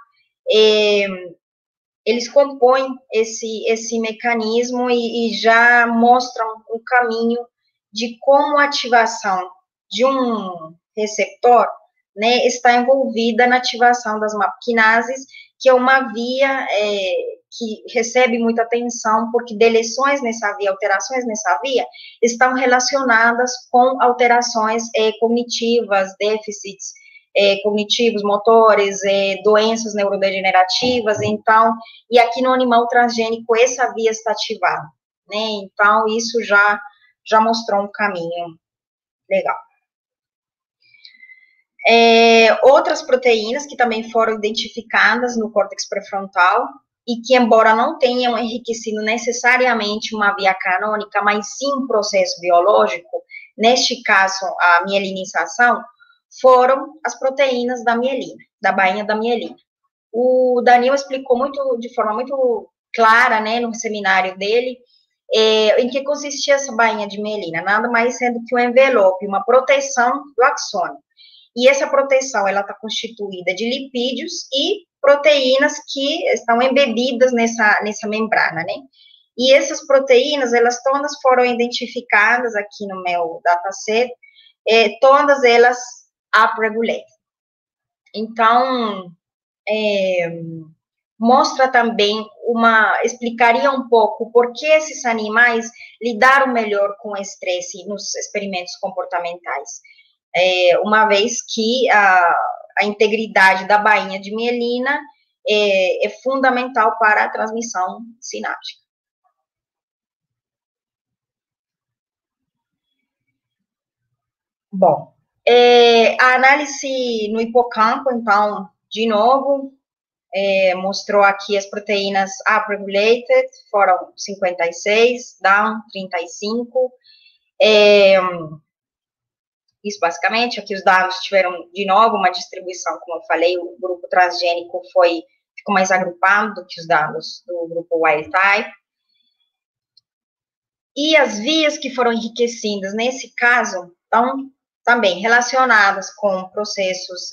eles compõem esse mecanismo e já mostram o caminho de como a ativação de um receptor, né, está envolvida na ativação das MAP quinases, que é uma via que recebe muita atenção, porque deleções nessa via, alterações nessa via, estão relacionadas com alterações cognitivas, déficits cognitivos, motores, doenças neurodegenerativas, então, e aqui no animal transgênico essa via está ativada, né, então isso já mostrou um caminho legal. Outras proteínas que também foram identificadas no córtex pré-frontal e que, embora não tenham enriquecido necessariamente uma via canônica, mas sim um processo biológico, neste caso, a mielinização, foram as proteínas da mielina, da bainha da mielina. O Daniel explicou de forma muito clara, né, no seminário dele, em que consistia essa bainha de mielina, nada mais sendo que um envelope, uma proteção do axônio. E essa proteção, ela está constituída de lipídios e proteínas que estão embebidas nessa membrana, né? E essas proteínas, elas todas foram identificadas aqui no meu dataset, todas elas upregulated. Então, mostra também explicaria um pouco por que esses animais lidaram melhor com o estresse nos experimentos comportamentais. Uma vez que a integridade da bainha de mielina é fundamental para a transmissão sináptica. Bom, a análise no hipocampo, então, de novo, mostrou aqui as proteínas upregulated, foram 56, down 35, isso basicamente, aqui os dados tiveram, de novo, uma distribuição, como eu falei, o grupo transgênico ficou mais agrupado do que os dados do grupo wild type. E as vias que foram enriquecidas, nesse caso, estão também relacionadas com processos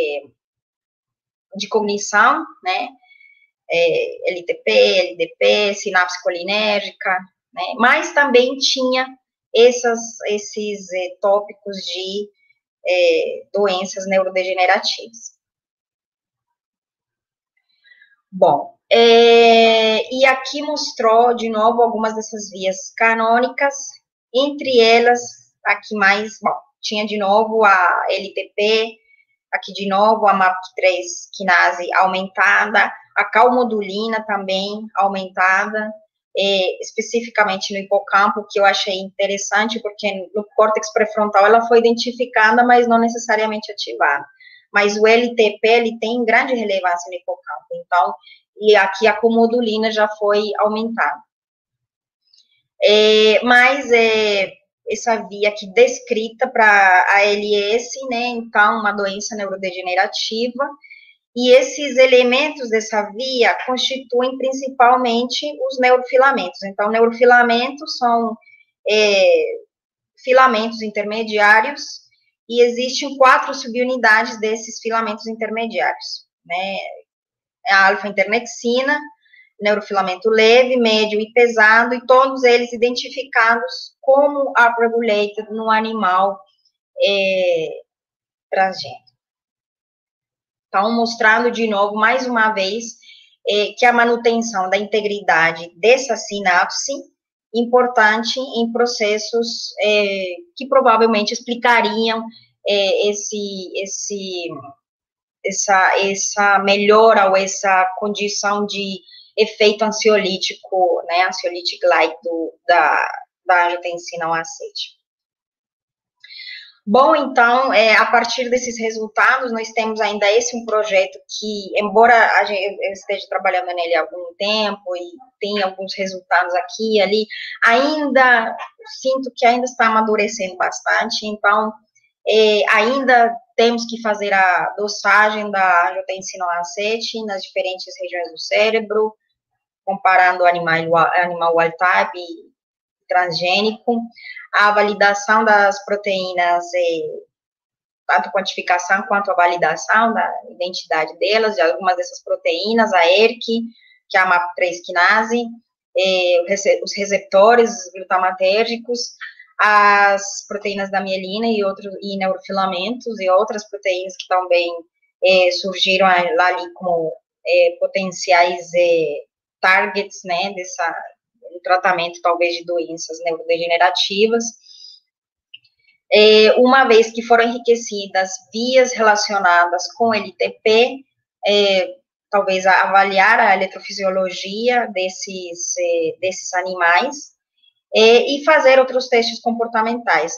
de cognição, né, LTP, LDP, sinapse colinérgica, né, mas também tinha esses tópicos de doenças neurodegenerativas. Bom, e aqui mostrou, de novo, algumas dessas vias canônicas, entre elas, aqui mais, bom, tinha de novo a LTP, aqui de novo a MAP3 quinase aumentada, a calmodulina também aumentada, especificamente no hipocampo, que eu achei interessante, porque no córtex pré-frontal ela foi identificada, mas não necessariamente ativada. Mas o LTP, ele tem grande relevância no hipocampo, então, e aqui a comodulina já foi aumentada. Essa via aqui descrita para ALS, né, então, uma doença neurodegenerativa, e esses elementos dessa via constituem principalmente os neurofilamentos. Então, neurofilamentos são filamentos intermediários, e existem 4 subunidades desses filamentos intermediários, né? A alfa-internexina, neurofilamento leve, médio e pesado, e todos eles identificados como upregulated no animal transgênico. Então, mostrando de novo, mais uma vez, que a manutenção da integridade dessa sinapse importante em processos que provavelmente explicariam essa melhora ou essa condição de efeito ansiolítico, né, ansiolítico-like da angiotensina 1-aceite. Bom, então, a partir desses resultados, nós temos ainda um projeto que, embora eu esteja trabalhando nele há algum tempo e tem alguns resultados aqui e ali, ainda sinto que ainda está amadurecendo bastante, então, ainda temos que fazer a dosagem da angiotensina 1-aceite nas diferentes regiões do cérebro, comparando animal wild type e transgênico, a validação das proteínas, tanto a quantificação quanto a validação da identidade delas, de algumas dessas proteínas, a ERK, que é a MAP3 quinase, os receptores glutamatérgicos, as proteínas da mielina e neurofilamentos, e outras proteínas que também surgiram lá ali como potenciais targets, né, do tratamento, talvez, de doenças neurodegenerativas, uma vez que foram enriquecidas vias relacionadas com LTP, talvez avaliar a eletrofisiologia desses animais, e fazer outros testes comportamentais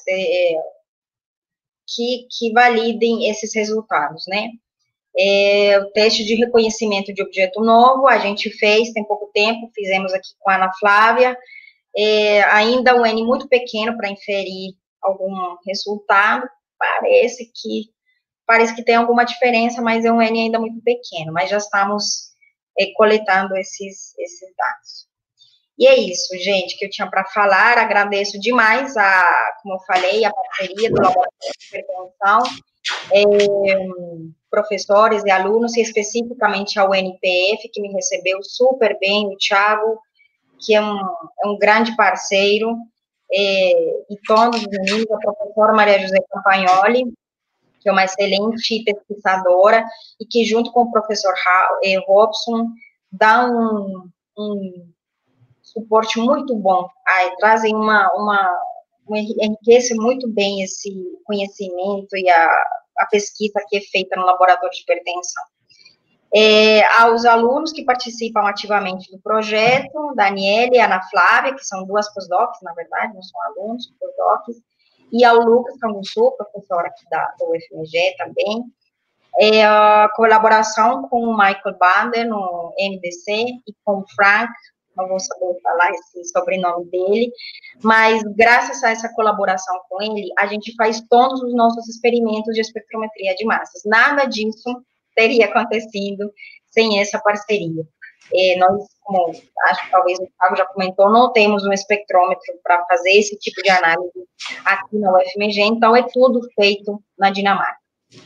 que validem esses resultados, né? O teste de reconhecimento de objeto novo, a gente fez, tem pouco tempo, fizemos aqui com a Ana Flávia, ainda um N muito pequeno para inferir algum resultado, parece que tem alguma diferença, mas é um N ainda muito pequeno, mas já estamos coletando esses dados. E é isso, gente, que eu tinha para falar. Agradeço demais como eu falei, a parceria do Laboratório de Hipertensão, professores e alunos, e especificamente ao NPF, que me recebeu super bem, o Thiago, que é um grande parceiro, e todos os meninos, a professora Maria José Campagnoli, que é uma excelente pesquisadora, e que junto com o professor Robson, dá um suporte muito bom, trazem enriquece muito bem esse conhecimento e a pesquisa que é feita no laboratório de hipertensão. Aos alunos que participam ativamente do projeto, Daniela e Ana Flávia, que são 2 pós-docs, na verdade, não são alunos, pós-docs, e ao Lucas Canguçu, professor aqui da UFMG também, a colaboração com o Michael Bander no MDC e com o Frank, não vou saber falar esse sobrenome dele, mas graças a essa colaboração com ele, a gente faz todos os nossos experimentos de espectrometria de massas. Nada disso teria acontecido sem essa parceria. Nós, como acho que talvez o Thiago já comentou, não temos um espectrômetro para fazer esse tipo de análise aqui na UFMG, então é tudo feito na Dinamarca.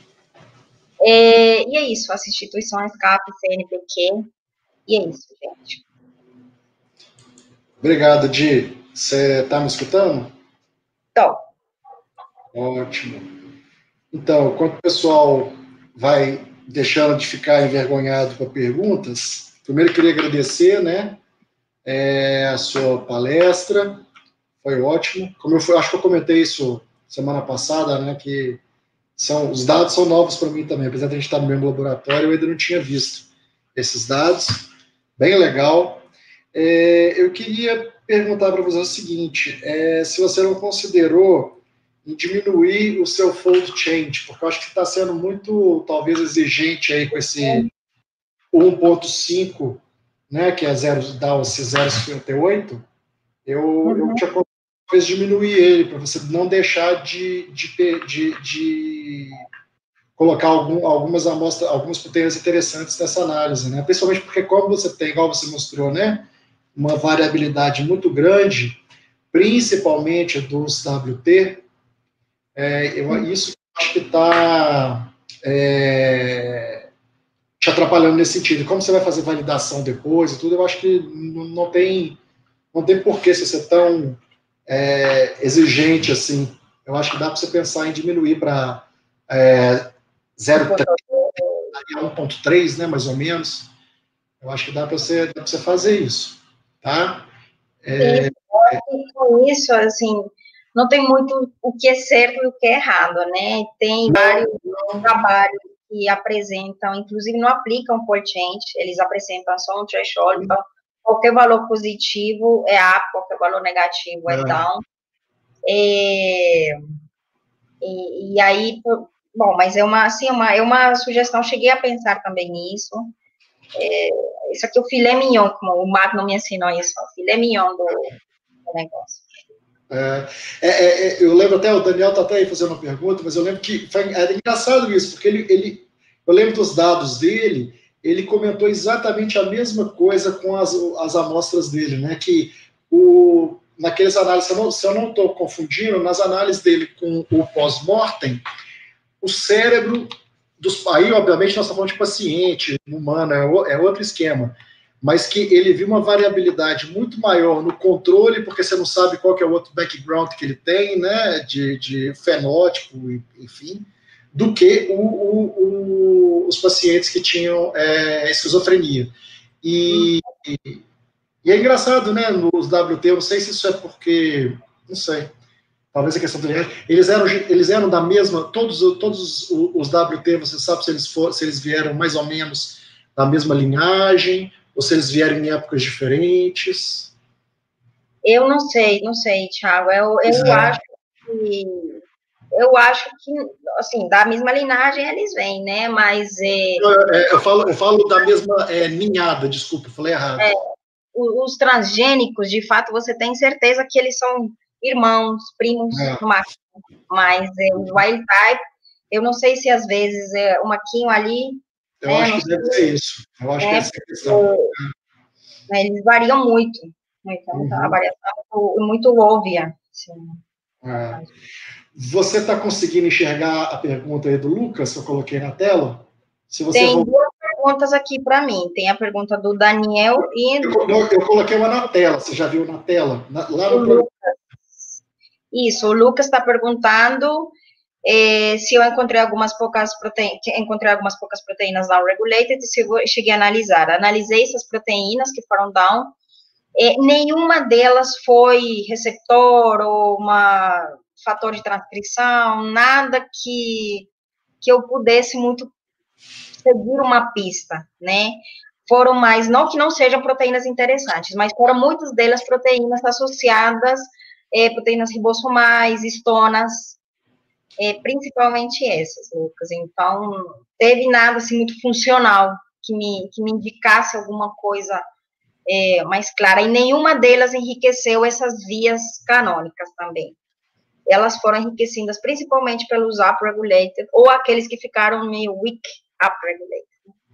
E é isso, as instituições CAP, CNPq, e é isso, gente. Obrigado, Di. Você está me escutando? Estou. Ótimo. Então, enquanto o pessoal vai deixando de ficar envergonhado com perguntas, primeiro eu queria agradecer, né, a sua palestra, foi ótimo. Como acho que eu comentei isso semana passada, né, que os dados são novos para mim também, apesar de a gente estar no mesmo laboratório, eu ainda não tinha visto esses dados, bem legal. Eu queria perguntar para você o seguinte, se você não considerou em diminuir o seu fold change, porque eu acho que está sendo muito, talvez, exigente aí com esse 1.5, né, que é dá esse 0,58, eu tinha talvez diminuir ele, para você não deixar de colocar algumas amostras, algumas proteínas interessantes nessa análise, né? Principalmente porque como você tem, igual você mostrou, né, uma variabilidade muito grande, principalmente dos WT, isso acho que está te atrapalhando nesse sentido. Como você vai fazer validação depois e tudo, eu acho que não tem porquê se você é tão exigente assim. Eu acho que dá para você pensar em diminuir para 0,3 a 1,3, né, mais ou menos. Eu acho que dá para você fazer isso, tá? Com isso, assim, não tem muito o que é certo e o que é errado, né? Tem vários trabalhos que apresentam, inclusive não aplicam fold change, eles apresentam só um threshold, então qualquer valor positivo é up, qualquer valor negativo é down. E aí, bom, mas é uma sugestão, cheguei a pensar também nisso. Isso aqui é o filé mignon, como o Magno me ensinou isso, o filé mignon do negócio. Eu lembro até, o Daniel está até aí fazendo uma pergunta, mas eu lembro que era engraçado isso, porque eu lembro dos dados dele, ele comentou exatamente a mesma coisa com as amostras dele, né? Que naqueles análises, se eu não estou confundindo, nas análises dele com o pós-mortem, o cérebro aí, obviamente, nós estamos falando de paciente, humano, é outro esquema, mas que ele viu uma variabilidade muito maior no controle, porque você não sabe qual que é o outro background que ele tem, né, de fenótipo, enfim, do que os pacientes que tinham esquizofrenia. E é engraçado, né, nos WT, eu não sei se isso é porque, não sei, talvez a questão do eles eram da mesma, todos os WT, você sabe se eles vieram mais ou menos da mesma linhagem, ou se eles vieram em épocas diferentes? Eu não sei, Thiago. Eu acho que, assim, da mesma linhagem eles vêm, né? Mas eu falo da mesma ninhada, desculpa, falei errado. Os transgênicos, de fato, você tem certeza que eles são irmãos, primos, no máximo. Mas os wild type, eu não sei se às vezes é um maquinho ali. Eu acho que deve ser isso. Eu acho que essa é a questão. Eles variam muito. Então, a variação é muito óbvia. Assim. Você está conseguindo enxergar a pergunta aí do Lucas, que eu coloquei na tela? Tem duas perguntas aqui para mim. Tem a pergunta do Daniel e... Eu coloquei uma na tela, você já viu na tela? Lá no Lucas. Isso, o Lucas está perguntando se eu encontrei algumas poucas proteínas down regulated e se eu cheguei a analisar. Analisei essas proteínas que foram down. Nenhuma delas foi receptor ou fator de transcrição, nada que eu pudesse muito seguir uma pista, né? Foram mais, não que não sejam proteínas interessantes, mas foram muitas delas proteínas associadas, proteínas ribossomais, estonas, principalmente essas, Lucas. Então, teve nada assim muito funcional que me indicasse alguma coisa mais clara, e nenhuma delas enriqueceu essas vias canônicas também. Elas foram enriquecidas principalmente pelos upregulated, ou aqueles que ficaram meio weak upregulated.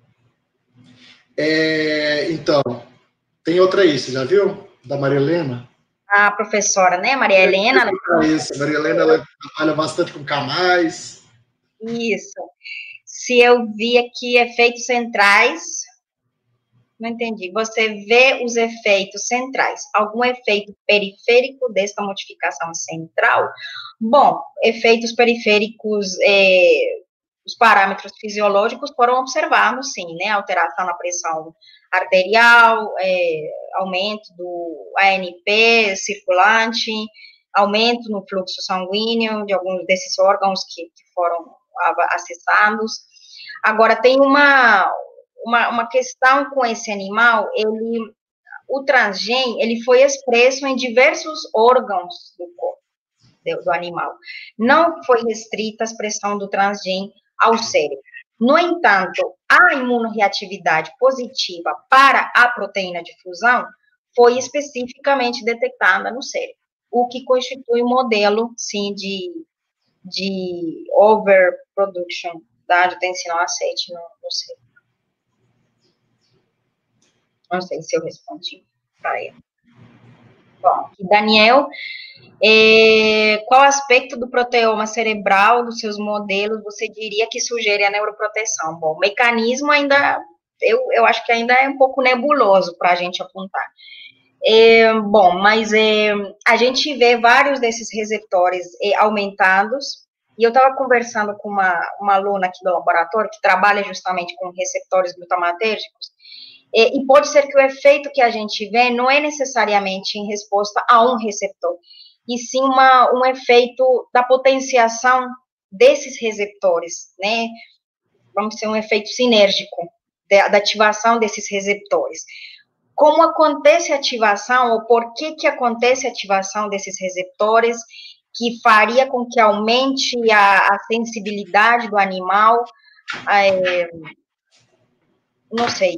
Então, tem outra aí, você já viu? Da Maria Helena? A professora, né, Maria Helena? Isso, a Maria Helena, ela trabalha bastante com canais. Isso. Se eu vi aqui efeitos centrais, não entendi. Você vê os efeitos centrais. Algum efeito periférico desta modificação central? Bom, efeitos periféricos, os parâmetros fisiológicos foram observados, sim, né? Alteração na pressão arterial, aumento do ANP circulante, aumento no fluxo sanguíneo de alguns desses órgãos que foram acessados. Agora, tem uma questão com esse animal, o transgene, ele foi expresso em diversos órgãos do corpo do animal. Não foi restrita a expressão do transgene ao cérebro. No entanto, a imunorreatividade positiva para a proteína de fusão foi especificamente detectada no cérebro, o que constitui um modelo, sim, de overproduction da angiotensina A7 no cérebro. Não sei se eu respondi para ele. Bom, Daniel, qual aspecto do proteoma cerebral dos seus modelos você diria que sugere a neuroproteção? Bom, o mecanismo ainda, eu acho que ainda é um pouco nebuloso para a gente apontar. Bom, mas a gente vê vários desses receptores aumentados, e eu estava conversando com uma aluna aqui do laboratório que trabalha justamente com receptores glutamatérgicos, e pode ser que o efeito que a gente vê não é necessariamente em resposta a um receptor, e sim um efeito da potenciação desses receptores, né? Vamos dizer, um efeito sinérgico da ativação desses receptores. Como acontece a ativação, ou por que acontece a ativação desses receptores, que faria com que aumente a sensibilidade do animal, não sei,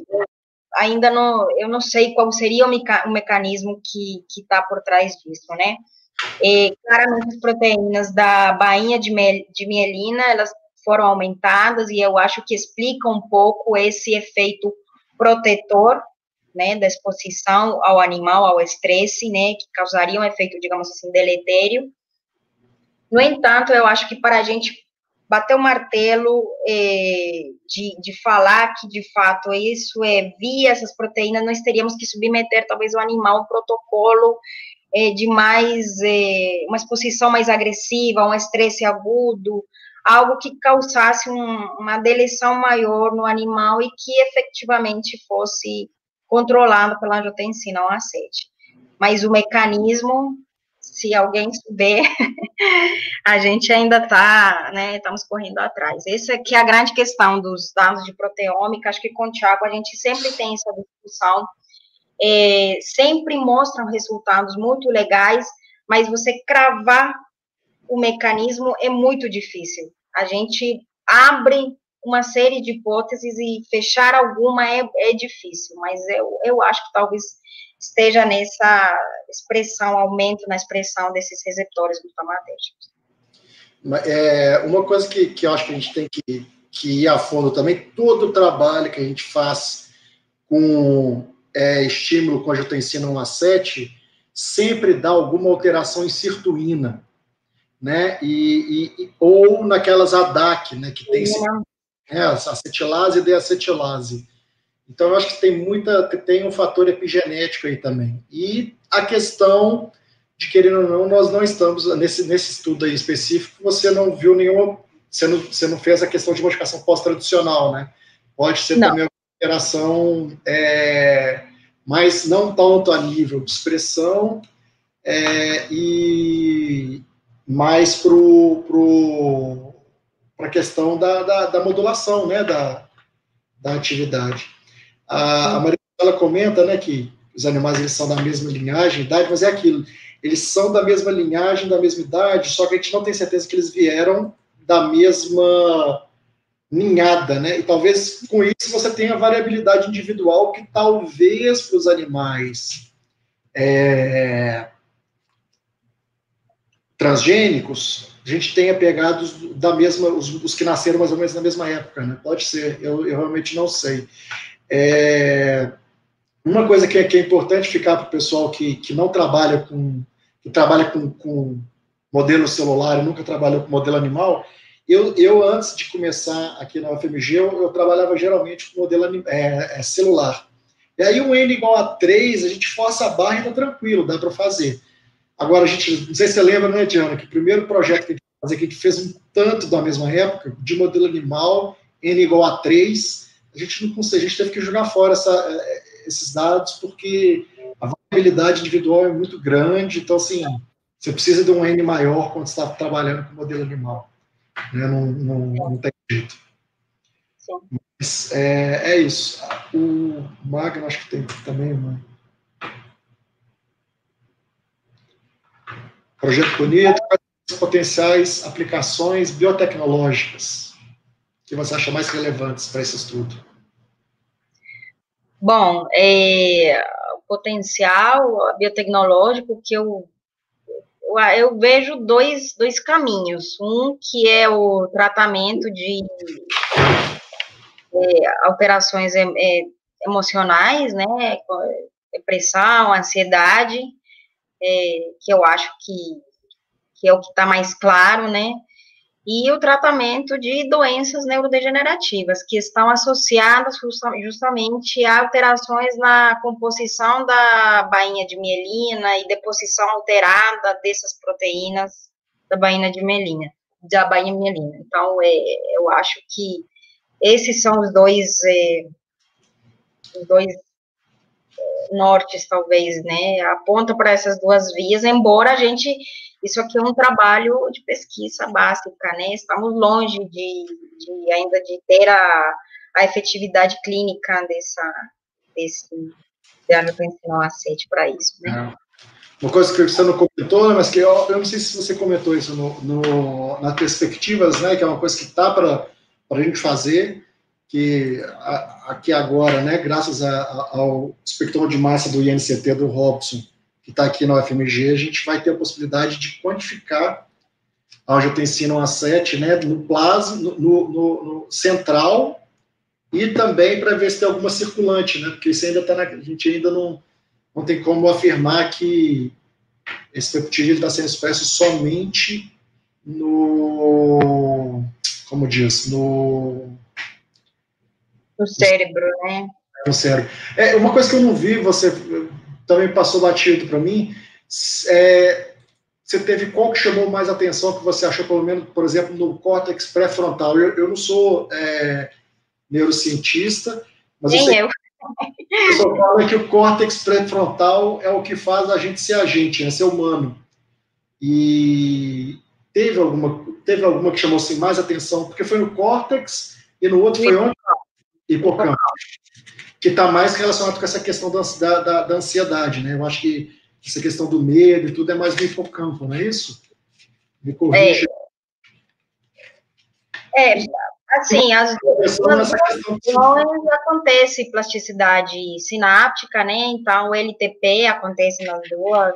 eu não sei qual seria o mecanismo que está por trás disso, né? Claramente as proteínas da bainha de mielina, elas foram aumentadas, e eu acho que explica um pouco esse efeito protetor, né, da exposição ao animal, ao estresse, né, que causaria um efeito, digamos assim, deletério. No entanto, eu acho que para a gente bater o martelo de falar que, de fato, isso via essas proteínas, nós teríamos que submeter, talvez, o animal a um protocolo de uma exposição mais agressiva, um estresse agudo, algo que causasse uma deleção maior no animal e que efetivamente fosse controlado pela angiotensina A7. Mas o mecanismo, se alguém souber, a gente ainda está, né, estamos correndo atrás. Essa aqui é a grande questão dos dados de proteômica. Acho que com o Thiago a gente sempre tem essa discussão, sempre mostram resultados muito legais, mas você cravar o mecanismo é muito difícil. A gente abre uma série de hipóteses e fechar alguma é difícil, mas eu acho que talvez esteja nessa expressão, aumento na expressão desses receptores glutamatérgicos. Uma coisa que eu acho que a gente tem que ir a fundo também, todo o trabalho que a gente faz com estímulo com angiotensina 1A7 sempre dá alguma alteração em sirtuína, né? Ou naquelas ADAC, né? Que tem acetilase e deacetilase. Então, eu acho que tem um fator epigenético aí também. E a questão de, querendo ou não, nós não estamos, nesse estudo aí específico, você não viu nenhuma, você não fez a questão de modificação pós-tradicional, né? Pode ser também uma alteração, mas não tanto a nível de expressão, e mais para a questão da modulação, né, da atividade. A Maria ela comenta, né, que os animais eles são da mesma linhagem, idade, mas é aquilo, eles são da mesma linhagem, da mesma idade, só que a gente não tem certeza que eles vieram da mesma ninhada, né? E talvez com isso você tenha variabilidade individual que talvez para os animais transgênicos a gente tenha pegado os que nasceram mais ou menos na mesma época, né? Pode ser, eu realmente não sei. Uma coisa que é importante ficar para o pessoal que não trabalha que trabalha com modelo celular e nunca trabalhou com modelo animal, eu antes de começar aqui na UFMG, eu trabalhava geralmente com modelo celular. E aí um N igual a 3, a gente força a barra e tá tranquilo, dá para fazer. Agora, a gente, não sei se você lembra, né, Diana, que o primeiro projeto que a gente fazia, que a gente fez um tanto da mesma época, de modelo animal, N igual a 3, a gente não conseguiu, a gente teve que jogar fora esses dados, porque a variabilidade individual é muito grande, então, assim, você precisa de um N maior quando você está trabalhando com modelo animal. Né? Não tem jeito. Sim. Mas é isso. O Magno, acho que tem também uma... Projeto bonito, quais as potenciais aplicações biotecnológicas que você acha mais relevantes para esse estudo? Bom, o potencial biotecnológico que eu vejo dois caminhos. Um que é o tratamento de alterações emocionais, né, depressão, ansiedade, que eu acho que é o que está mais claro, né, e o tratamento de doenças neurodegenerativas, que estão associadas justamente a alterações na composição da bainha de mielina e deposição alterada dessas proteínas da bainha de mielina, Então, eu acho que esses são os dois nortes, talvez, né, aponta para essas duas vias, embora isso aqui é um trabalho de pesquisa básica, né, estamos longe ainda de ter a efetividade clínica desse angiotensinal aceite para isso, né. Uma coisa que você não comentou, mas que eu não sei se você comentou isso nas perspectivas, né, que é uma coisa que está para a gente fazer, que aqui agora, né, graças ao espectrômetro de massa do INCT do Robson, que está aqui na UFMG, a gente vai ter a possibilidade de quantificar a angiotensina 1A7, né, no plasma, no central, e também para ver se tem alguma circulante, né, porque isso ainda está a gente ainda não tem como afirmar que esse peptídeo está sendo expresso somente como diz, no cérebro, né? No cérebro. Uma coisa que eu não vi, você também passou batido para mim, você teve qual que chamou mais atenção, que você achou, pelo menos, por exemplo, no córtex pré-frontal? Eu não sou neurocientista, mas eu só falo que o córtex pré-frontal é o que faz a gente ser agente, né, ser humano. E teve alguma que chamou assim, mais atenção, porque foi no córtex e no outro foi onde? Hipocampo. Que está mais relacionado com essa questão da ansiedade, né? Eu acho que essa questão do medo e tudo é mais no hipocampo, não é isso? Me corrija. Assim, as duas regiões acontece plasticidade sináptica, né? Então, o LTP acontece nas duas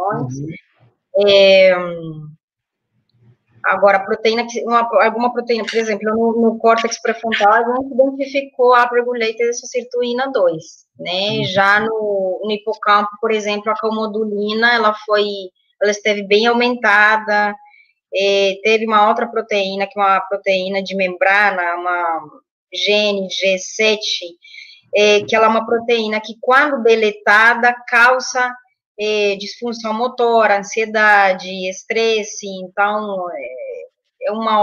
regiões. Agora, alguma proteína, por exemplo, no córtex pré-frontal, a gente identificou a upregulated sirtuína 2, né? Já no hipocampo, por exemplo, a calmodulina, ela esteve bem aumentada. Teve uma outra proteína, que é uma proteína de membrana, uma GNG7, que ela é uma proteína que, quando deletada, causa disfunção motora, ansiedade, estresse. Então, é uma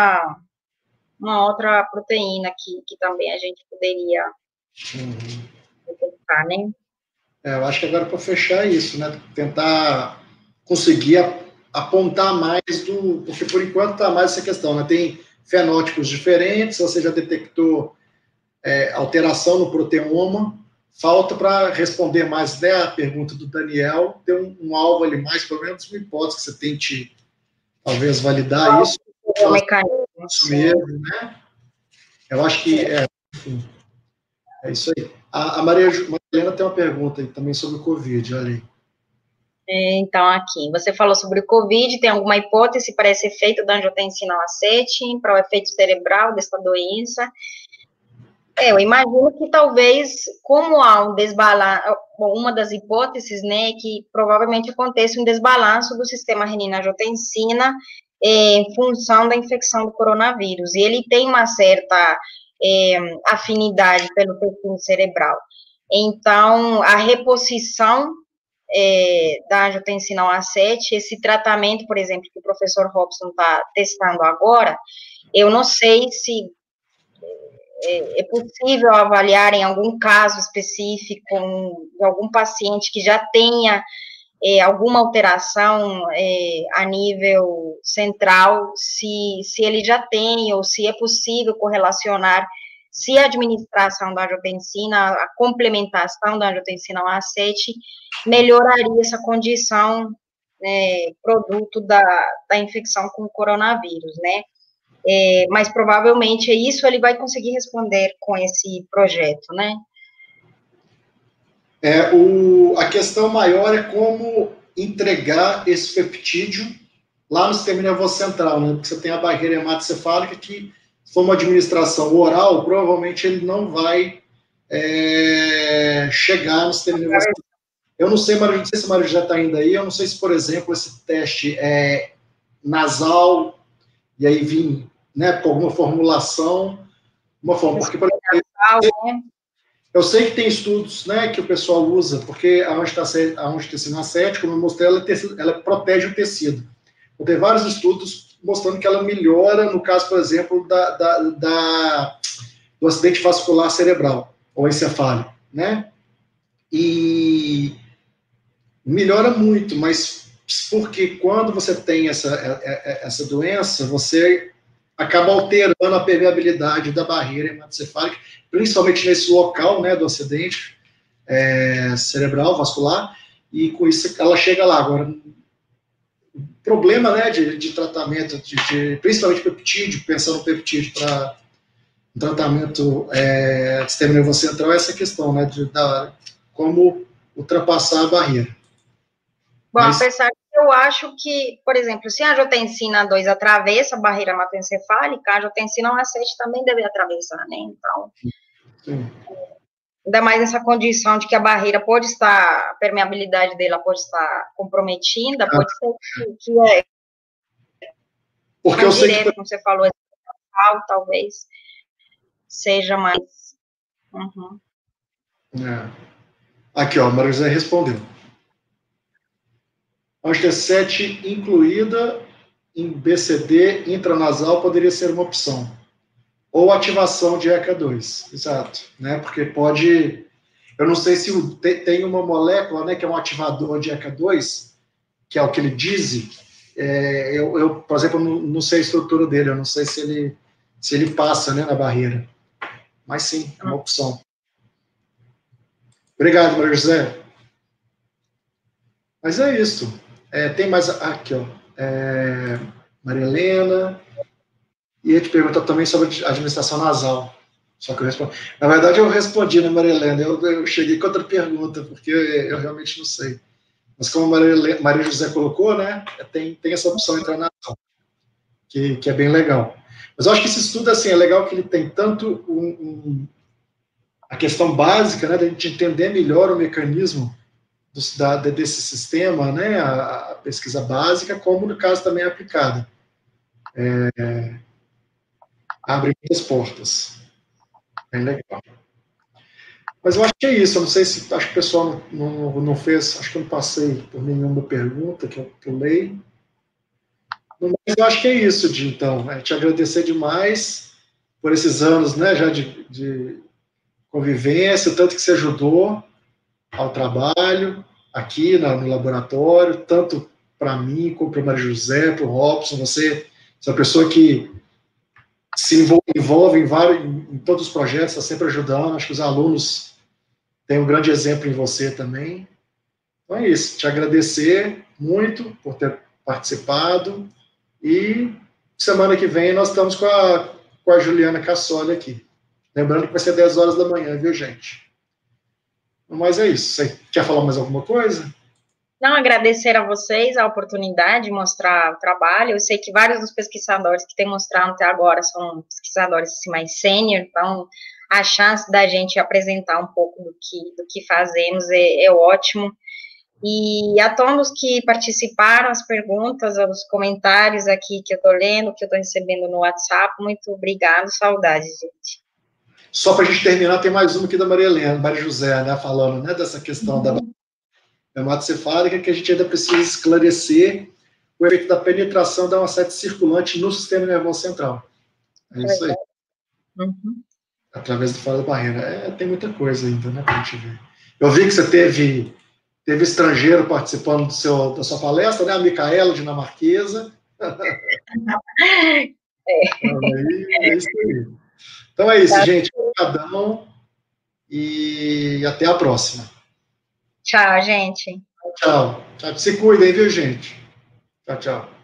outra proteína que também a gente poderia detectar, né? Eu acho que agora, para fechar isso, né, tentar conseguir apontar mais porque por enquanto está mais essa questão, né, tem fenótipos diferentes, você já detectou alteração no proteoma, falta para responder mais, né, a pergunta do Daniel, ter um alvo ali mais, pelo menos uma hipótese que você tente, talvez, validar isso. O mecanismo. Isso mesmo, né? Eu acho que, enfim, é isso aí. A Marilena tem uma pergunta aí também sobre o Covid, olha aí. Então, aqui, você falou sobre o Covid, tem alguma hipótese para esse efeito da angiotensina aceite, para o efeito cerebral dessa doença? Eu imagino que talvez, como há um desbalanço, uma das hipóteses, né, que provavelmente aconteça um desbalanço do sistema renina-angiotensina em função da infecção do coronavírus, e ele tem uma certa afinidade pelo perfil cerebral. Então, a reposição da angiotensina A7, esse tratamento, por exemplo, que o professor Robson está testando agora, eu não sei se é possível avaliar em algum caso específico, em algum paciente que já tenha alguma alteração a nível central, se ele já tem, ou se é possível correlacionar se a administração da angiotensina, a complementação da angiotensina ao ACET, melhoraria essa condição, produto da infecção com o coronavírus, né? Mas provavelmente isso ele vai conseguir responder com esse projeto, né? A questão maior é como entregar esse peptídeo lá no sistema nervoso central, né? Porque você tem a barreira hematocefálica que, se for uma administração oral, provavelmente ele não vai chegar no sistema nervoso central. Eu não sei, não sei se a Maria já está ainda aí, eu não sei se, por exemplo, esse teste é nasal, e aí vir, né, com alguma formulação, porque, por exemplo, eu sei que tem estudos, né, que o pessoal usa, porque a angiotensina acética, como eu mostrei, ela protege o tecido. Então, tem vários estudos mostrando que ela melhora, no caso, por exemplo, do acidente vascular cerebral, ou encefálico, né? E melhora muito, mas porque quando você tem essa doença, você acaba alterando a permeabilidade da barreira hematocefálica, principalmente nesse local, né, do acidente cerebral, vascular, e com isso ela chega lá. Agora, o problema, né, de tratamento, principalmente peptídeo, pensando no peptídeo para tratamento do sistema nervoso central, é essa questão, né, como ultrapassar a barreira. Bom, apesar que eu acho que, por exemplo, se a angiotensina 2 atravessa a barreira hematoencefálica, a angiotensina 1 a 7 também deve atravessar, né? Então, sim, ainda mais nessa condição de que a barreira pode estar, a permeabilidade dela pode estar comprometida, pode ser que porque eu sei direto, como você falou, talvez seja mais. Uhum. Aqui, ó, a Maria José respondeu. A angiotensina incluída em BCD intranasal poderia ser uma opção. Ou ativação de ECA2, exato, né? Porque pode, eu não sei se tem uma molécula, né, que é um ativador de ECA2, que é o que ele diz. Eu, por exemplo, não sei a estrutura dele, eu não sei se ele passa, né, na barreira. Mas sim, é uma opção. Obrigado, Maria José. Mas é isso. Tem mais aqui, ó. Maria Helena. E ele te perguntou também sobre administração nasal. Só que eu respondi. Na verdade, eu respondi, né, Maria Helena? Eu cheguei com outra pergunta, porque eu realmente não sei. Mas como a Maria José colocou, né, tem essa opção entrar na ação, que é bem legal. Mas eu acho que esse estudo, assim, é legal que ele tem tanto a questão básica, né, da gente entender melhor o mecanismo desse sistema, né, a pesquisa básica, como no caso também é aplicada. Abre muitas portas. Bem legal. Mas eu acho que é isso. Eu não sei se acho que o pessoal não fez. Acho que eu não passei por nenhuma pergunta que eu leio. Mas eu acho que é isso, Di. Então, te agradecer demais por esses anos, né, já de convivência, o tanto que você ajudou ao trabalho aqui no laboratório, tanto para mim como para o Maria José, para o Robson. Você é uma pessoa que se envolve em todos os projetos, está sempre ajudando. Acho que os alunos têm um grande exemplo em você também. Então é isso. Te agradecer muito por ter participado. E semana que vem nós estamos com a Juliana Cassoli aqui. Lembrando que vai ser 10 horas da manhã, viu, gente? Mas é isso. Você quer falar mais alguma coisa? Não, agradecer a vocês a oportunidade de mostrar o trabalho. Eu sei que vários dos pesquisadores que têm mostrado até agora são pesquisadores assim, mais sênior, então a chance da gente apresentar um pouco do que fazemos é ótimo. E a todos que participaram, as perguntas, os comentários aqui que eu estou lendo, que eu estou recebendo no WhatsApp, muito obrigado, saudades, gente. Só para a gente terminar, tem mais uma aqui da Maria Helena, Maria José, né, falando, né, dessa questão da hematocefálica, que a gente ainda precisa esclarecer o efeito da penetração da macete circulante no sistema nervoso central. É isso aí. Uhum. Através do fora da barreira. Tem muita coisa ainda, né, para a gente ver. Eu vi que você teve estrangeiro participando da sua palestra, né, a Micaela, dinamarquesa. É isso aí. Então é isso, gente. Obrigadão e até a próxima. Tchau, gente. Tchau. Tchau. Se cuidem, viu, gente? Tchau, tchau.